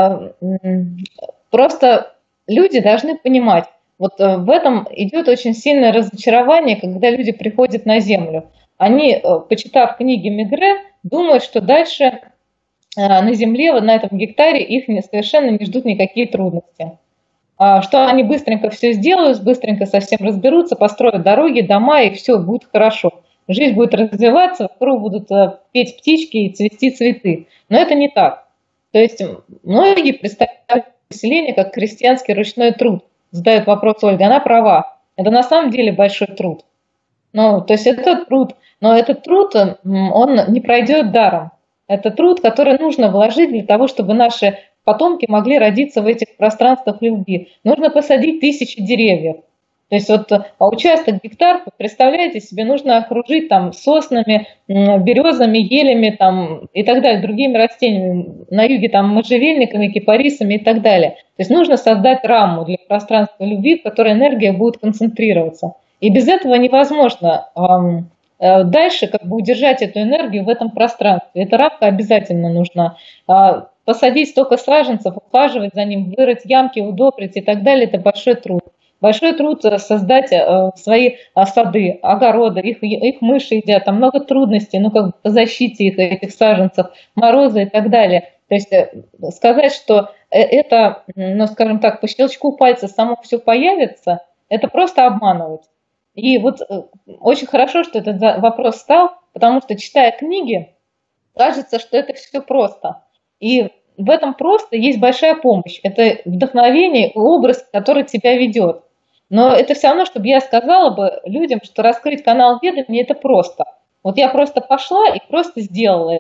Просто люди должны понимать, вот в этом идет очень сильное разочарование, когда люди приходят на Землю. Они, почитав книги Мегре, думают, что дальше на Земле, вот на этом гектаре, их совершенно не ждут никакие трудности. Что они быстренько все сделают, быстренько совсем разберутся, построят дороги, дома, и все будет хорошо. Жизнь будет развиваться, вокруг будут петь птички и цвести цветы. Но это не так. То есть многие представляют поселение как крестьянский ручной труд. Задает вопрос Ольга, она права. Это на самом деле большой труд. То есть это труд, но этот труд, он не пройдет даром. Это труд, который нужно вложить для того, чтобы наши потомки могли родиться в этих пространствах любви. Нужно посадить 1000 деревьев. То есть участок гектар, представляете себе, нужно окружить там соснами, березами, елями там, и так далее, другими растениями. На юге там можжевельниками, кипарисами и так далее. То есть нужно создать раму для пространства любви, в которой энергия будет концентрироваться. И без этого невозможно дальше как бы удержать эту энергию в этом пространстве. Эта рамка обязательно нужна. Посадить столько саженцев, ухаживать за ним, вырыть ямки, удобрить и так далее – это большой труд. Большой труд создать свои сады, огороды, их мыши едят, там много трудностей, как бы по защите этих саженцев, морозы и так далее. То есть сказать, что это, скажем так, по щелчку пальца само все появится, это просто обманывать. И вот очень хорошо, что этот вопрос стал, потому что, читая книги, кажется, что это все просто. И в этом просто есть большая помощь. Это вдохновение и образ, который тебя ведет. Но это все равно, чтобы я сказала бы людям, что раскрыть канал ведомия – это просто. Вот я просто пошла и просто сделала это.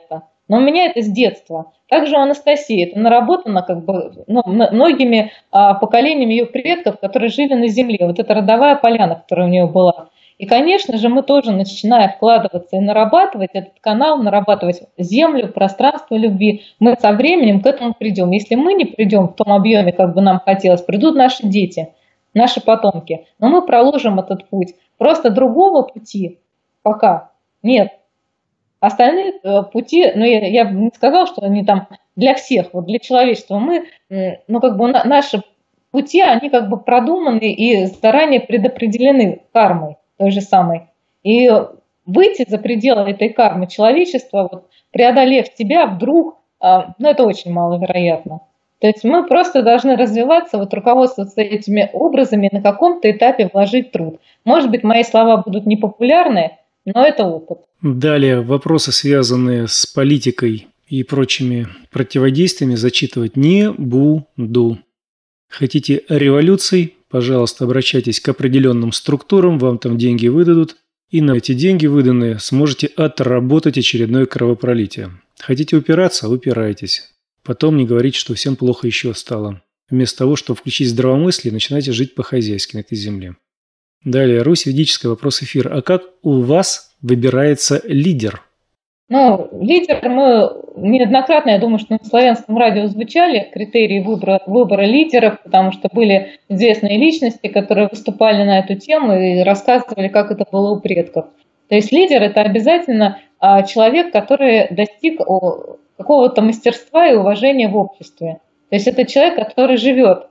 Но у меня это с детства. Также у Анастасии это наработано как бы, ну, многими поколениями ее предков, которые жили на земле. Вот эта родовая поляна, которая у нее была. И, конечно же, мы тоже, начиная вкладываться и нарабатывать этот канал, нарабатывать землю, пространство любви, мы со временем к этому придем. Если мы не придем в том объеме, как бы нам хотелось, придут наши дети, наши потомки. Но мы проложим этот путь. Просто другого пути пока нет. Остальные пути, ну, я бы не сказала, что они там для всех, вот для человечества. Мы, ну, как бы наши пути, они как бы продуманы и заранее предопределены кармой той же самой. И выйти за пределы этой кармы человечества, вот, преодолев себя вдруг, ну, это очень маловероятно. То есть мы просто должны развиваться, вот, руководствоваться этими образами, на каком-то этапе вложить труд. Может быть, мои слова будут непопулярны, но это опыт. Далее вопросы, связанные с политикой и прочими противодействиями, зачитывать не буду. Хотите революций? Пожалуйста, обращайтесь к определенным структурам, вам там деньги выдадут, и на эти деньги выданные сможете отработать очередное кровопролитие. Хотите упираться? Упирайтесь. Потом не говорите, что всем плохо еще стало. Вместо того, чтобы включить здравомыслие, начинайте жить по-хозяйски на этой земле. Далее, Русь ведическая, вопрос эфира. А как у вас выбирается лидер? Ну, лидер, мы неоднократно, я думаю, что на славянском радио звучали критерии выбора лидеров, потому что были известные личности, которые выступали на эту тему и рассказывали, как это было у предков. То есть лидер – это обязательно человек, который достиг какого-то мастерства и уважения в обществе. То есть это человек, который живет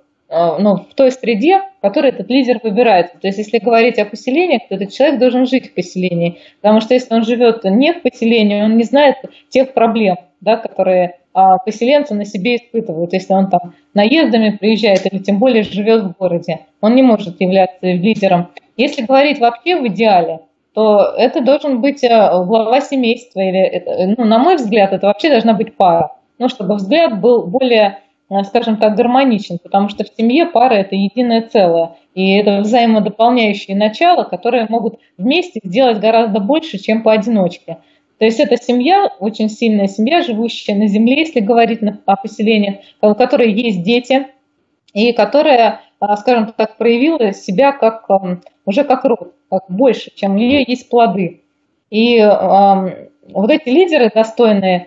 в той среде, в которой этот лидер выбирается. То есть если говорить о поселениях, то этот человек должен жить в поселении. Потому что если он живет не в поселении, он не знает тех проблем, да, которые поселенцы на себе испытывают. Если он там наездами приезжает или тем более живет в городе, он не может являться лидером. Если говорить вообще в идеале, то это должен быть глава семейства. Или, на мой взгляд, это вообще должна быть пара. Чтобы взгляд был более, скажем так, гармоничен, потому что в семье пара – это единое целое. И это взаимодополняющие начала, которые могут вместе сделать гораздо больше, чем поодиночке. То есть это семья, очень сильная семья, живущая на земле, если говорить о поселениях, у которой есть дети, и которая, скажем так, проявила себя уже как род, как больше, чем у нее есть плоды. И вот эти лидеры, достойные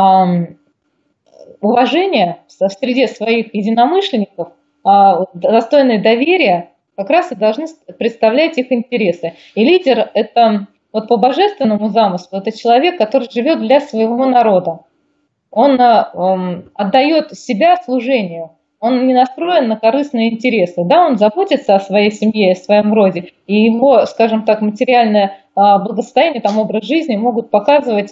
уважения в среде своих единомышленников, достойные доверия, как раз и должны представлять их интересы. И лидер – это вот по божественному замыслу, это человек, который живет для своего народа. Он отдает себя служению. Он не настроен на корыстные интересы. Да, он заботится о своей семье, о своем роде, и его, скажем так, материальное благосостояние, образ жизни могут показывать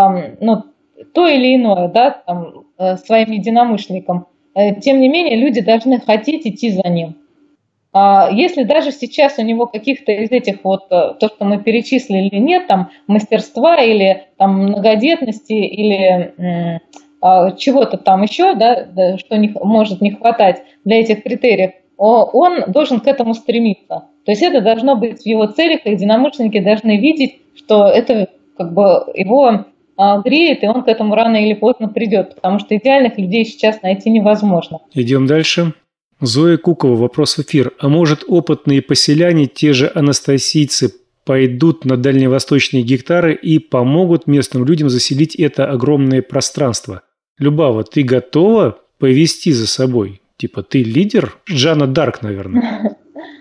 то или иное, да, своим единомышленникам. Тем не менее, люди должны хотеть идти за ним. Если даже сейчас у него каких-то из этих то, что мы перечислили, нет, мастерства или многодетности или чего-то еще, да, что может не хватать для этих критериев, он должен к этому стремиться. То есть это должно быть в его целях, и единомышленники должны видеть, что это его греет, и он к этому рано или поздно придет, потому что идеальных людей сейчас найти невозможно. Идем дальше. Зоя Кукова, вопрос в эфир. А может, опытные поселяне, те же анастасийцы, пойдут на дальневосточные гектары и помогут местным людям заселить это огромное пространство? Любава, ты готова повести за собой? Ты лидер? Жанна Дарк, наверное.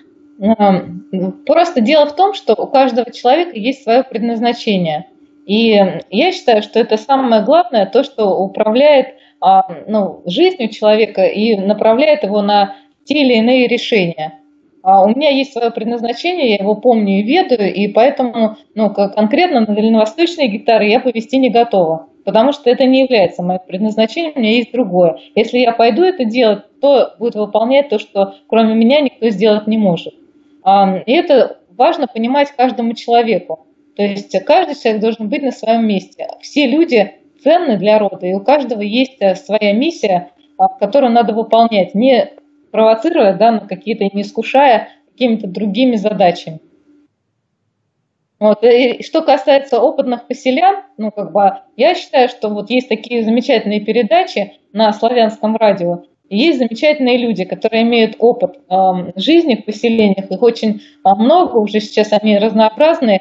Просто дело в том, что у каждого человека есть свое предназначение. И я считаю, что это самое главное, то, что управляет жизнью человека и направляет его на те или иные решения. У меня есть свое предназначение, я его помню и ведаю, и поэтому конкретно на дальневосточные гектары я повести не готова, потому что это не является моим предназначением, у меня есть другое. Если я пойду это делать, то будет выполнять то, что кроме меня никто сделать не может. И это важно понимать каждому человеку. То есть каждый человек должен быть на своем месте. Все люди ценны для рода, и у каждого есть своя миссия, которую надо выполнять, не провоцируя, на какие-то, не искушая какими-то другими задачами. Вот. И что касается опытных поселян, я считаю, что вот есть такие замечательные передачи на славянском радио, и есть замечательные люди, которые имеют опыт жизни в поселениях, их очень много, уже сейчас они разнообразные,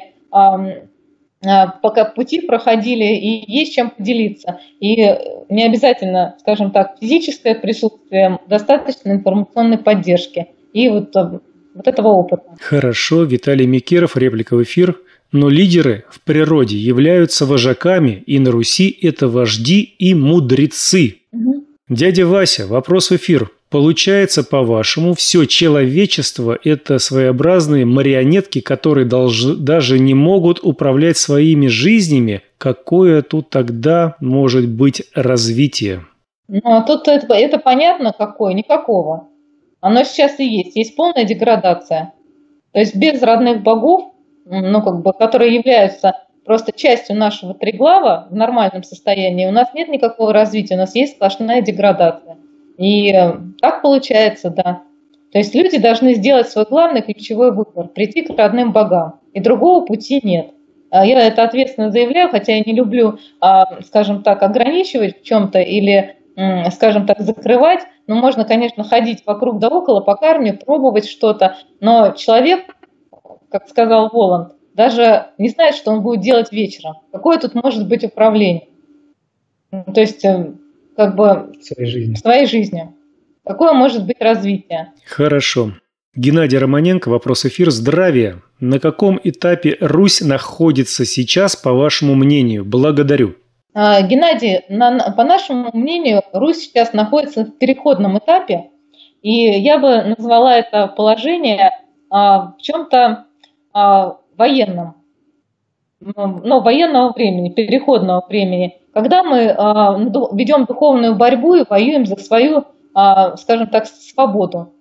пока пути проходили, и есть чем поделиться. И не обязательно, скажем так, физическое присутствие, достаточно информационной поддержки и вот этого опыта. Хорошо, Виталий Микеров, реплика в эфир. Но лидеры в природе являются вожаками, и на Руси это вожди и мудрецы. Угу. Дядя Вася, вопрос в эфир. Получается, по-вашему, все человечество – это своеобразные марионетки, которые даже не могут управлять своими жизнями? Какое тут тогда может быть развитие? Ну, тут это понятно, какое, никакого. Оно сейчас и есть. Есть полная деградация. То есть без родных богов, которые являются просто частью нашего триглава в нормальном состоянии, у нас нет никакого развития, у нас есть сплошная деградация. И так получается, да. То есть люди должны сделать свой главный ключевой выбор, прийти к родным богам. И другого пути нет. Я это ответственно заявляю, хотя я не люблю, скажем так, ограничивать в чем-то или, скажем так, закрывать. Но можно, конечно, ходить вокруг да около по карме, пробовать что-то. Но человек, как сказал Воланд, даже не знает, что он будет делать вечером. Какое тут может быть управление? То есть, в своей жизни. Какое может быть развитие? Хорошо. Геннадий Романенко, вопрос эфир. Здравия. На каком этапе Русь находится сейчас, по вашему мнению? Благодарю. Геннадий, по нашему мнению, Русь сейчас находится в переходном этапе. И я бы назвала это положение в чем-то военном, военного времени, переходного времени, когда мы ведем духовную борьбу и воюем за свою, скажем так, свободу.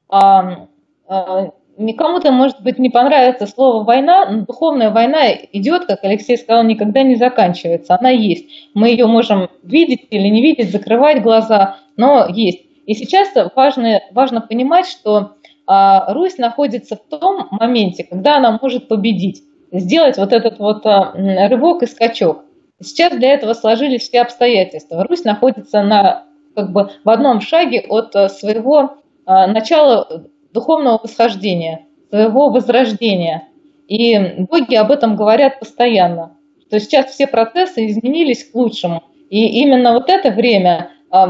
Кому-то, может быть, не понравится слово «война», но духовная война идет, как Алексей сказал, никогда не заканчивается. Она есть. Мы ее можем видеть или не видеть, закрывать глаза, но есть. И сейчас важно понимать, что Русь находится в том моменте, когда она может победить, сделать вот этот вот рывок и скачок. Сейчас для этого сложились все обстоятельства. Русь находится в одном шаге от своего начала духовного восхождения, своего возрождения. И боги об этом говорят постоянно, что сейчас все процессы изменились к лучшему. И именно в это время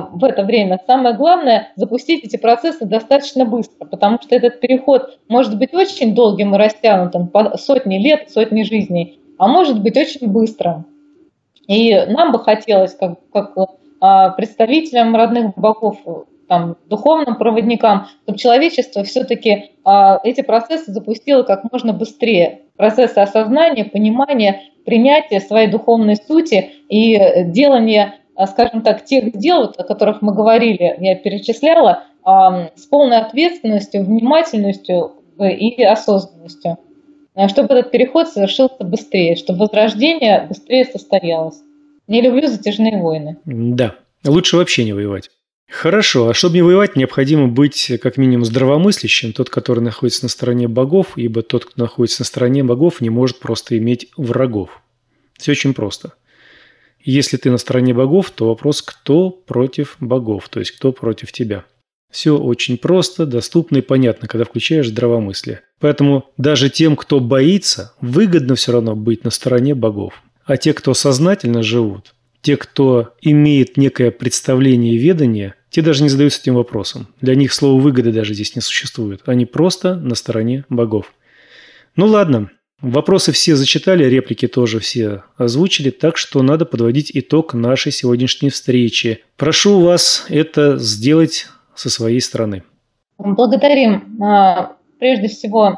самое главное запустить эти процессы достаточно быстро, потому что этот переход может быть очень долгим и растянутым, по сотни лет, сотни жизней, а может быть очень быстрым. И нам бы хотелось, как представителям родных богов, духовным проводникам, чтобы человечество все-таки эти процессы запустило как можно быстрее. Процессы осознания, понимания, принятия своей духовной сути и делания, скажем так, тех дел, о которых мы говорили, я перечисляла, с полной ответственностью, внимательностью и осознанностью, чтобы этот переход совершился быстрее, чтобы возрождение быстрее состоялось. Не люблю затяжные войны. Да, лучше вообще не воевать. Хорошо, а чтобы не воевать, необходимо быть как минимум здравомыслящим, тот, который находится на стороне богов, ибо тот, кто находится на стороне богов, не может просто иметь врагов. Все очень просто. Если ты на стороне богов, то вопрос, кто против богов, то есть кто против тебя. Все очень просто, доступно и понятно, когда включаешь здравомыслие. Поэтому даже тем, кто боится, выгодно все равно быть на стороне богов. А те, кто сознательно живут, те, кто имеет некое представление и ведание, те даже не задаются этим вопросом. Для них слова «выгода» даже здесь не существует. Они просто на стороне богов. Ну ладно, вопросы все зачитали, реплики тоже все озвучили, так что надо подводить итог нашей сегодняшней встречи. Прошу вас это сделать со своей стороны. Благодарим, прежде всего,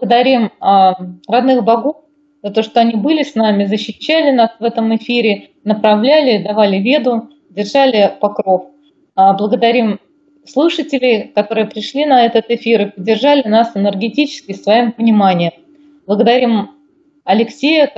родных богов за то, что они были с нами, защищали нас в этом эфире, направляли, давали веду, держали покров. Благодарим слушателей, которые пришли на этот эфир и поддержали нас энергетически своим пониманием. Благодарим Алексея,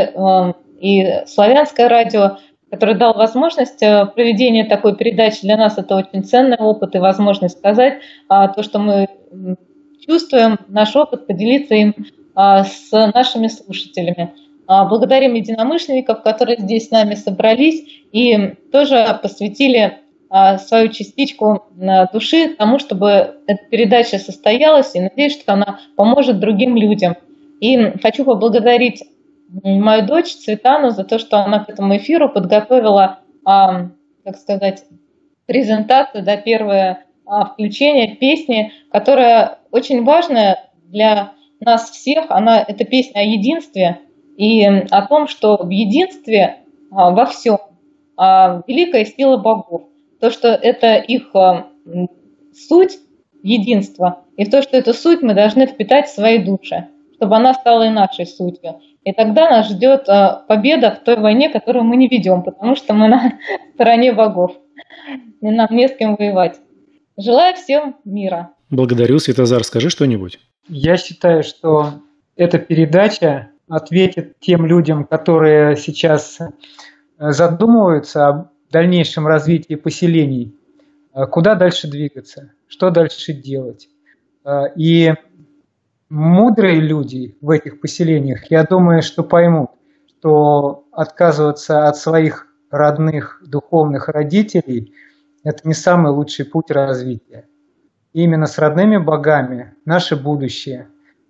и Славянское радио, который дал возможность проведения такой передачи. Для нас это очень ценный опыт и возможность сказать то, что мы чувствуем, наш опыт, поделиться им с нашими слушателями. Благодарим единомышленников, которые здесь с нами собрались и тоже посвятили свою частичку души тому, чтобы эта передача состоялась, и надеюсь, что она поможет другим людям. И хочу поблагодарить мою дочь Цветану за то, что она к этому эфиру подготовила, так сказать, презентацию, первое включение песни, которая очень важная для нас всех. Это песня о единстве и о том, что в единстве во всем великая сила богов. То, что это их суть, единство, и то, что эту суть мы должны впитать в свои души, чтобы она стала и нашей сутью. И тогда нас ждет победа в той войне, которую мы не ведем, потому что мы на стороне богов, и нам не с кем воевать. Желаю всем мира. Благодарю. Светозар, скажи что-нибудь. Я считаю, что эта передача ответит тем людям, которые сейчас задумываются о дальнейшем развитии поселений, куда дальше двигаться, что дальше делать. И мудрые люди в этих поселениях, я думаю, что поймут, что отказываться от своих родных духовных родителей – это не самый лучший путь развития. И именно с родными богами наше будущее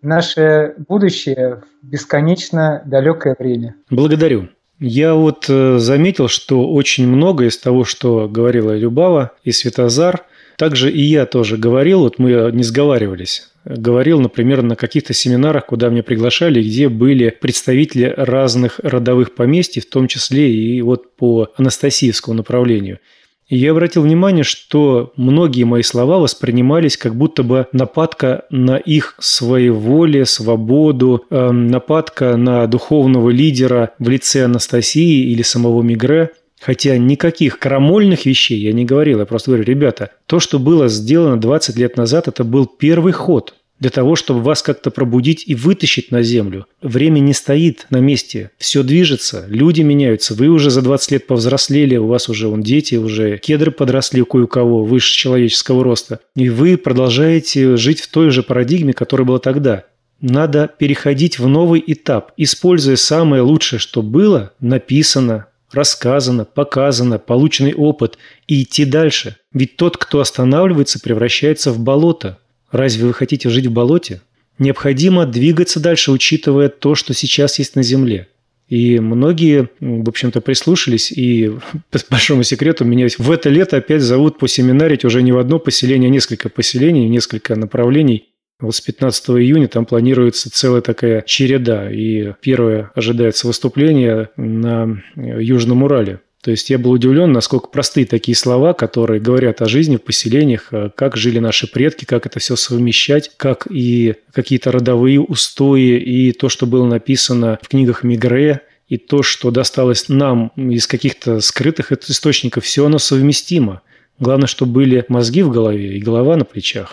в бесконечно далекое время. Благодарю. Я заметил, что очень много из того, что говорила Любава и Светозар, также и я тоже говорил, мы не сговаривались. Говорил, например, на каких-то семинарах, куда меня приглашали, где были представители разных родовых поместий, в том числе и по анастасиевскому направлению. И я обратил внимание, что многие мои слова воспринимались как будто бы нападка на их своеволие, свободу, нападка на духовного лидера в лице Анастасии или самого Мегре. Хотя никаких крамольных вещей я не говорил. Я просто говорю, ребята, то, что было сделано 20 лет назад, это был первый ход для того, чтобы вас как-то пробудить и вытащить на землю. Время не стоит на месте, все движется, люди меняются. Вы уже за 20 лет повзрослели, у вас уже дети, уже кедры подросли кое у кого выше человеческого роста. И вы продолжаете жить в той же парадигме, которая была тогда. Надо переходить в новый этап, используя самое лучшее, что было, написано, рассказано, показано, полученный опыт, и идти дальше. Ведь тот, кто останавливается, превращается в болото. Разве вы хотите жить в болоте? Необходимо двигаться дальше, учитывая то, что сейчас есть на Земле. И многие, в общем-то, прислушались, и по большому секрету меня в это лето опять зовут посеминарить уже не в одно поселение, а несколько поселений, несколько направлений. С 15 июня там планируется целая такая череда, и первое ожидается выступление на Южном Урале. То есть я был удивлен, насколько простые такие слова, которые говорят о жизни в поселениях, как жили наши предки, как это все совмещать, как и какие-то родовые устои, и то, что было написано в книгах Мегре, и то, что досталось нам из каких-то скрытых источников, все оно совместимо. Главное, чтобы были мозги в голове и голова на плечах.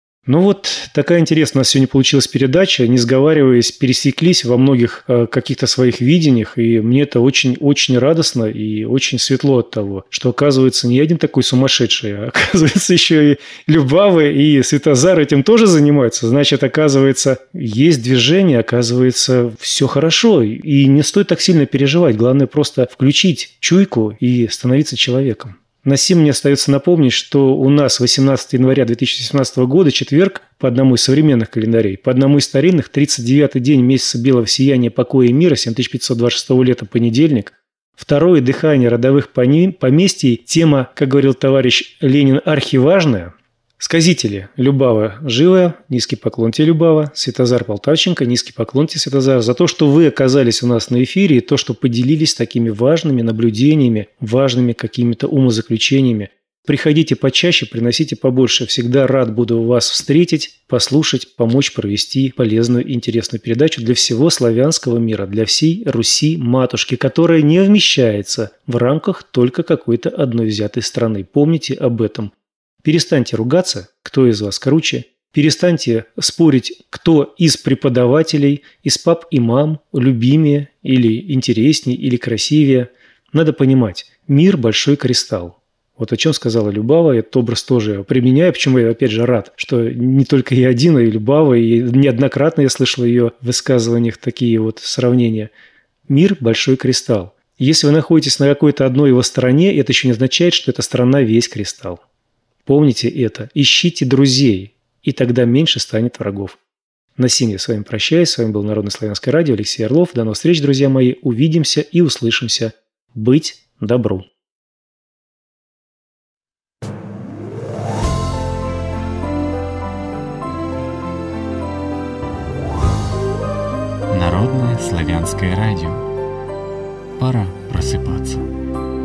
Такая интересная у нас сегодня получилась передача. Не сговариваясь, пересеклись во многих каких-то своих видениях. И мне это очень-очень радостно и очень светло от того, что, оказывается, не один такой сумасшедший, а оказывается, еще и Любава и Светозар этим тоже занимаются. Значит, оказывается, есть движение, оказывается, все хорошо. И не стоит так сильно переживать. Главное просто включить чуйку и становиться человеком. На сим мне остается напомнить, что у нас 18 января 2017 года, четверг, по одному из современных календарей, по одному из старинных, 39-й день месяца белого сияния покоя и мира, 7526 лета, понедельник, второе дыхание родовых поместий, тема, как говорил товарищ Ленин, архиважная. Сказители. Любава живая, низкий поклон тебе, Любава. Светозар Полтавченко, низкий поклон тебе, Светозар, за то, что вы оказались у нас на эфире и то, что поделились такими важными наблюдениями, важными какими-то умозаключениями. Приходите почаще, приносите побольше. Всегда рад буду вас встретить, послушать, помочь провести полезную и интересную передачу для всего славянского мира, для всей Руси-матушки, которая не вмещается в рамках только какой-то одной взятой страны. Помните об этом. Перестаньте ругаться, кто из вас круче. Перестаньте спорить, кто из преподавателей, из пап и мам любимее или интереснее, или красивее. Надо понимать, мир – большой кристалл. Вот о чем сказала Любава, этот образ тоже применяю, почему я опять же рад, что не только я один, и Любава, и неоднократно я слышал в ее высказываниях такие вот сравнения. Мир – большой кристалл. Если вы находитесь на какой-то одной его стороне, это еще не означает, что эта сторона весь кристалл. Помните это, ищите друзей, и тогда меньше станет врагов. На сим я с вами прощаюсь, с вами был Народное славянское радио, Алексей Орлов. До новых встреч, друзья мои, увидимся и услышимся. Быть добру! Народное славянское радио. Пора просыпаться.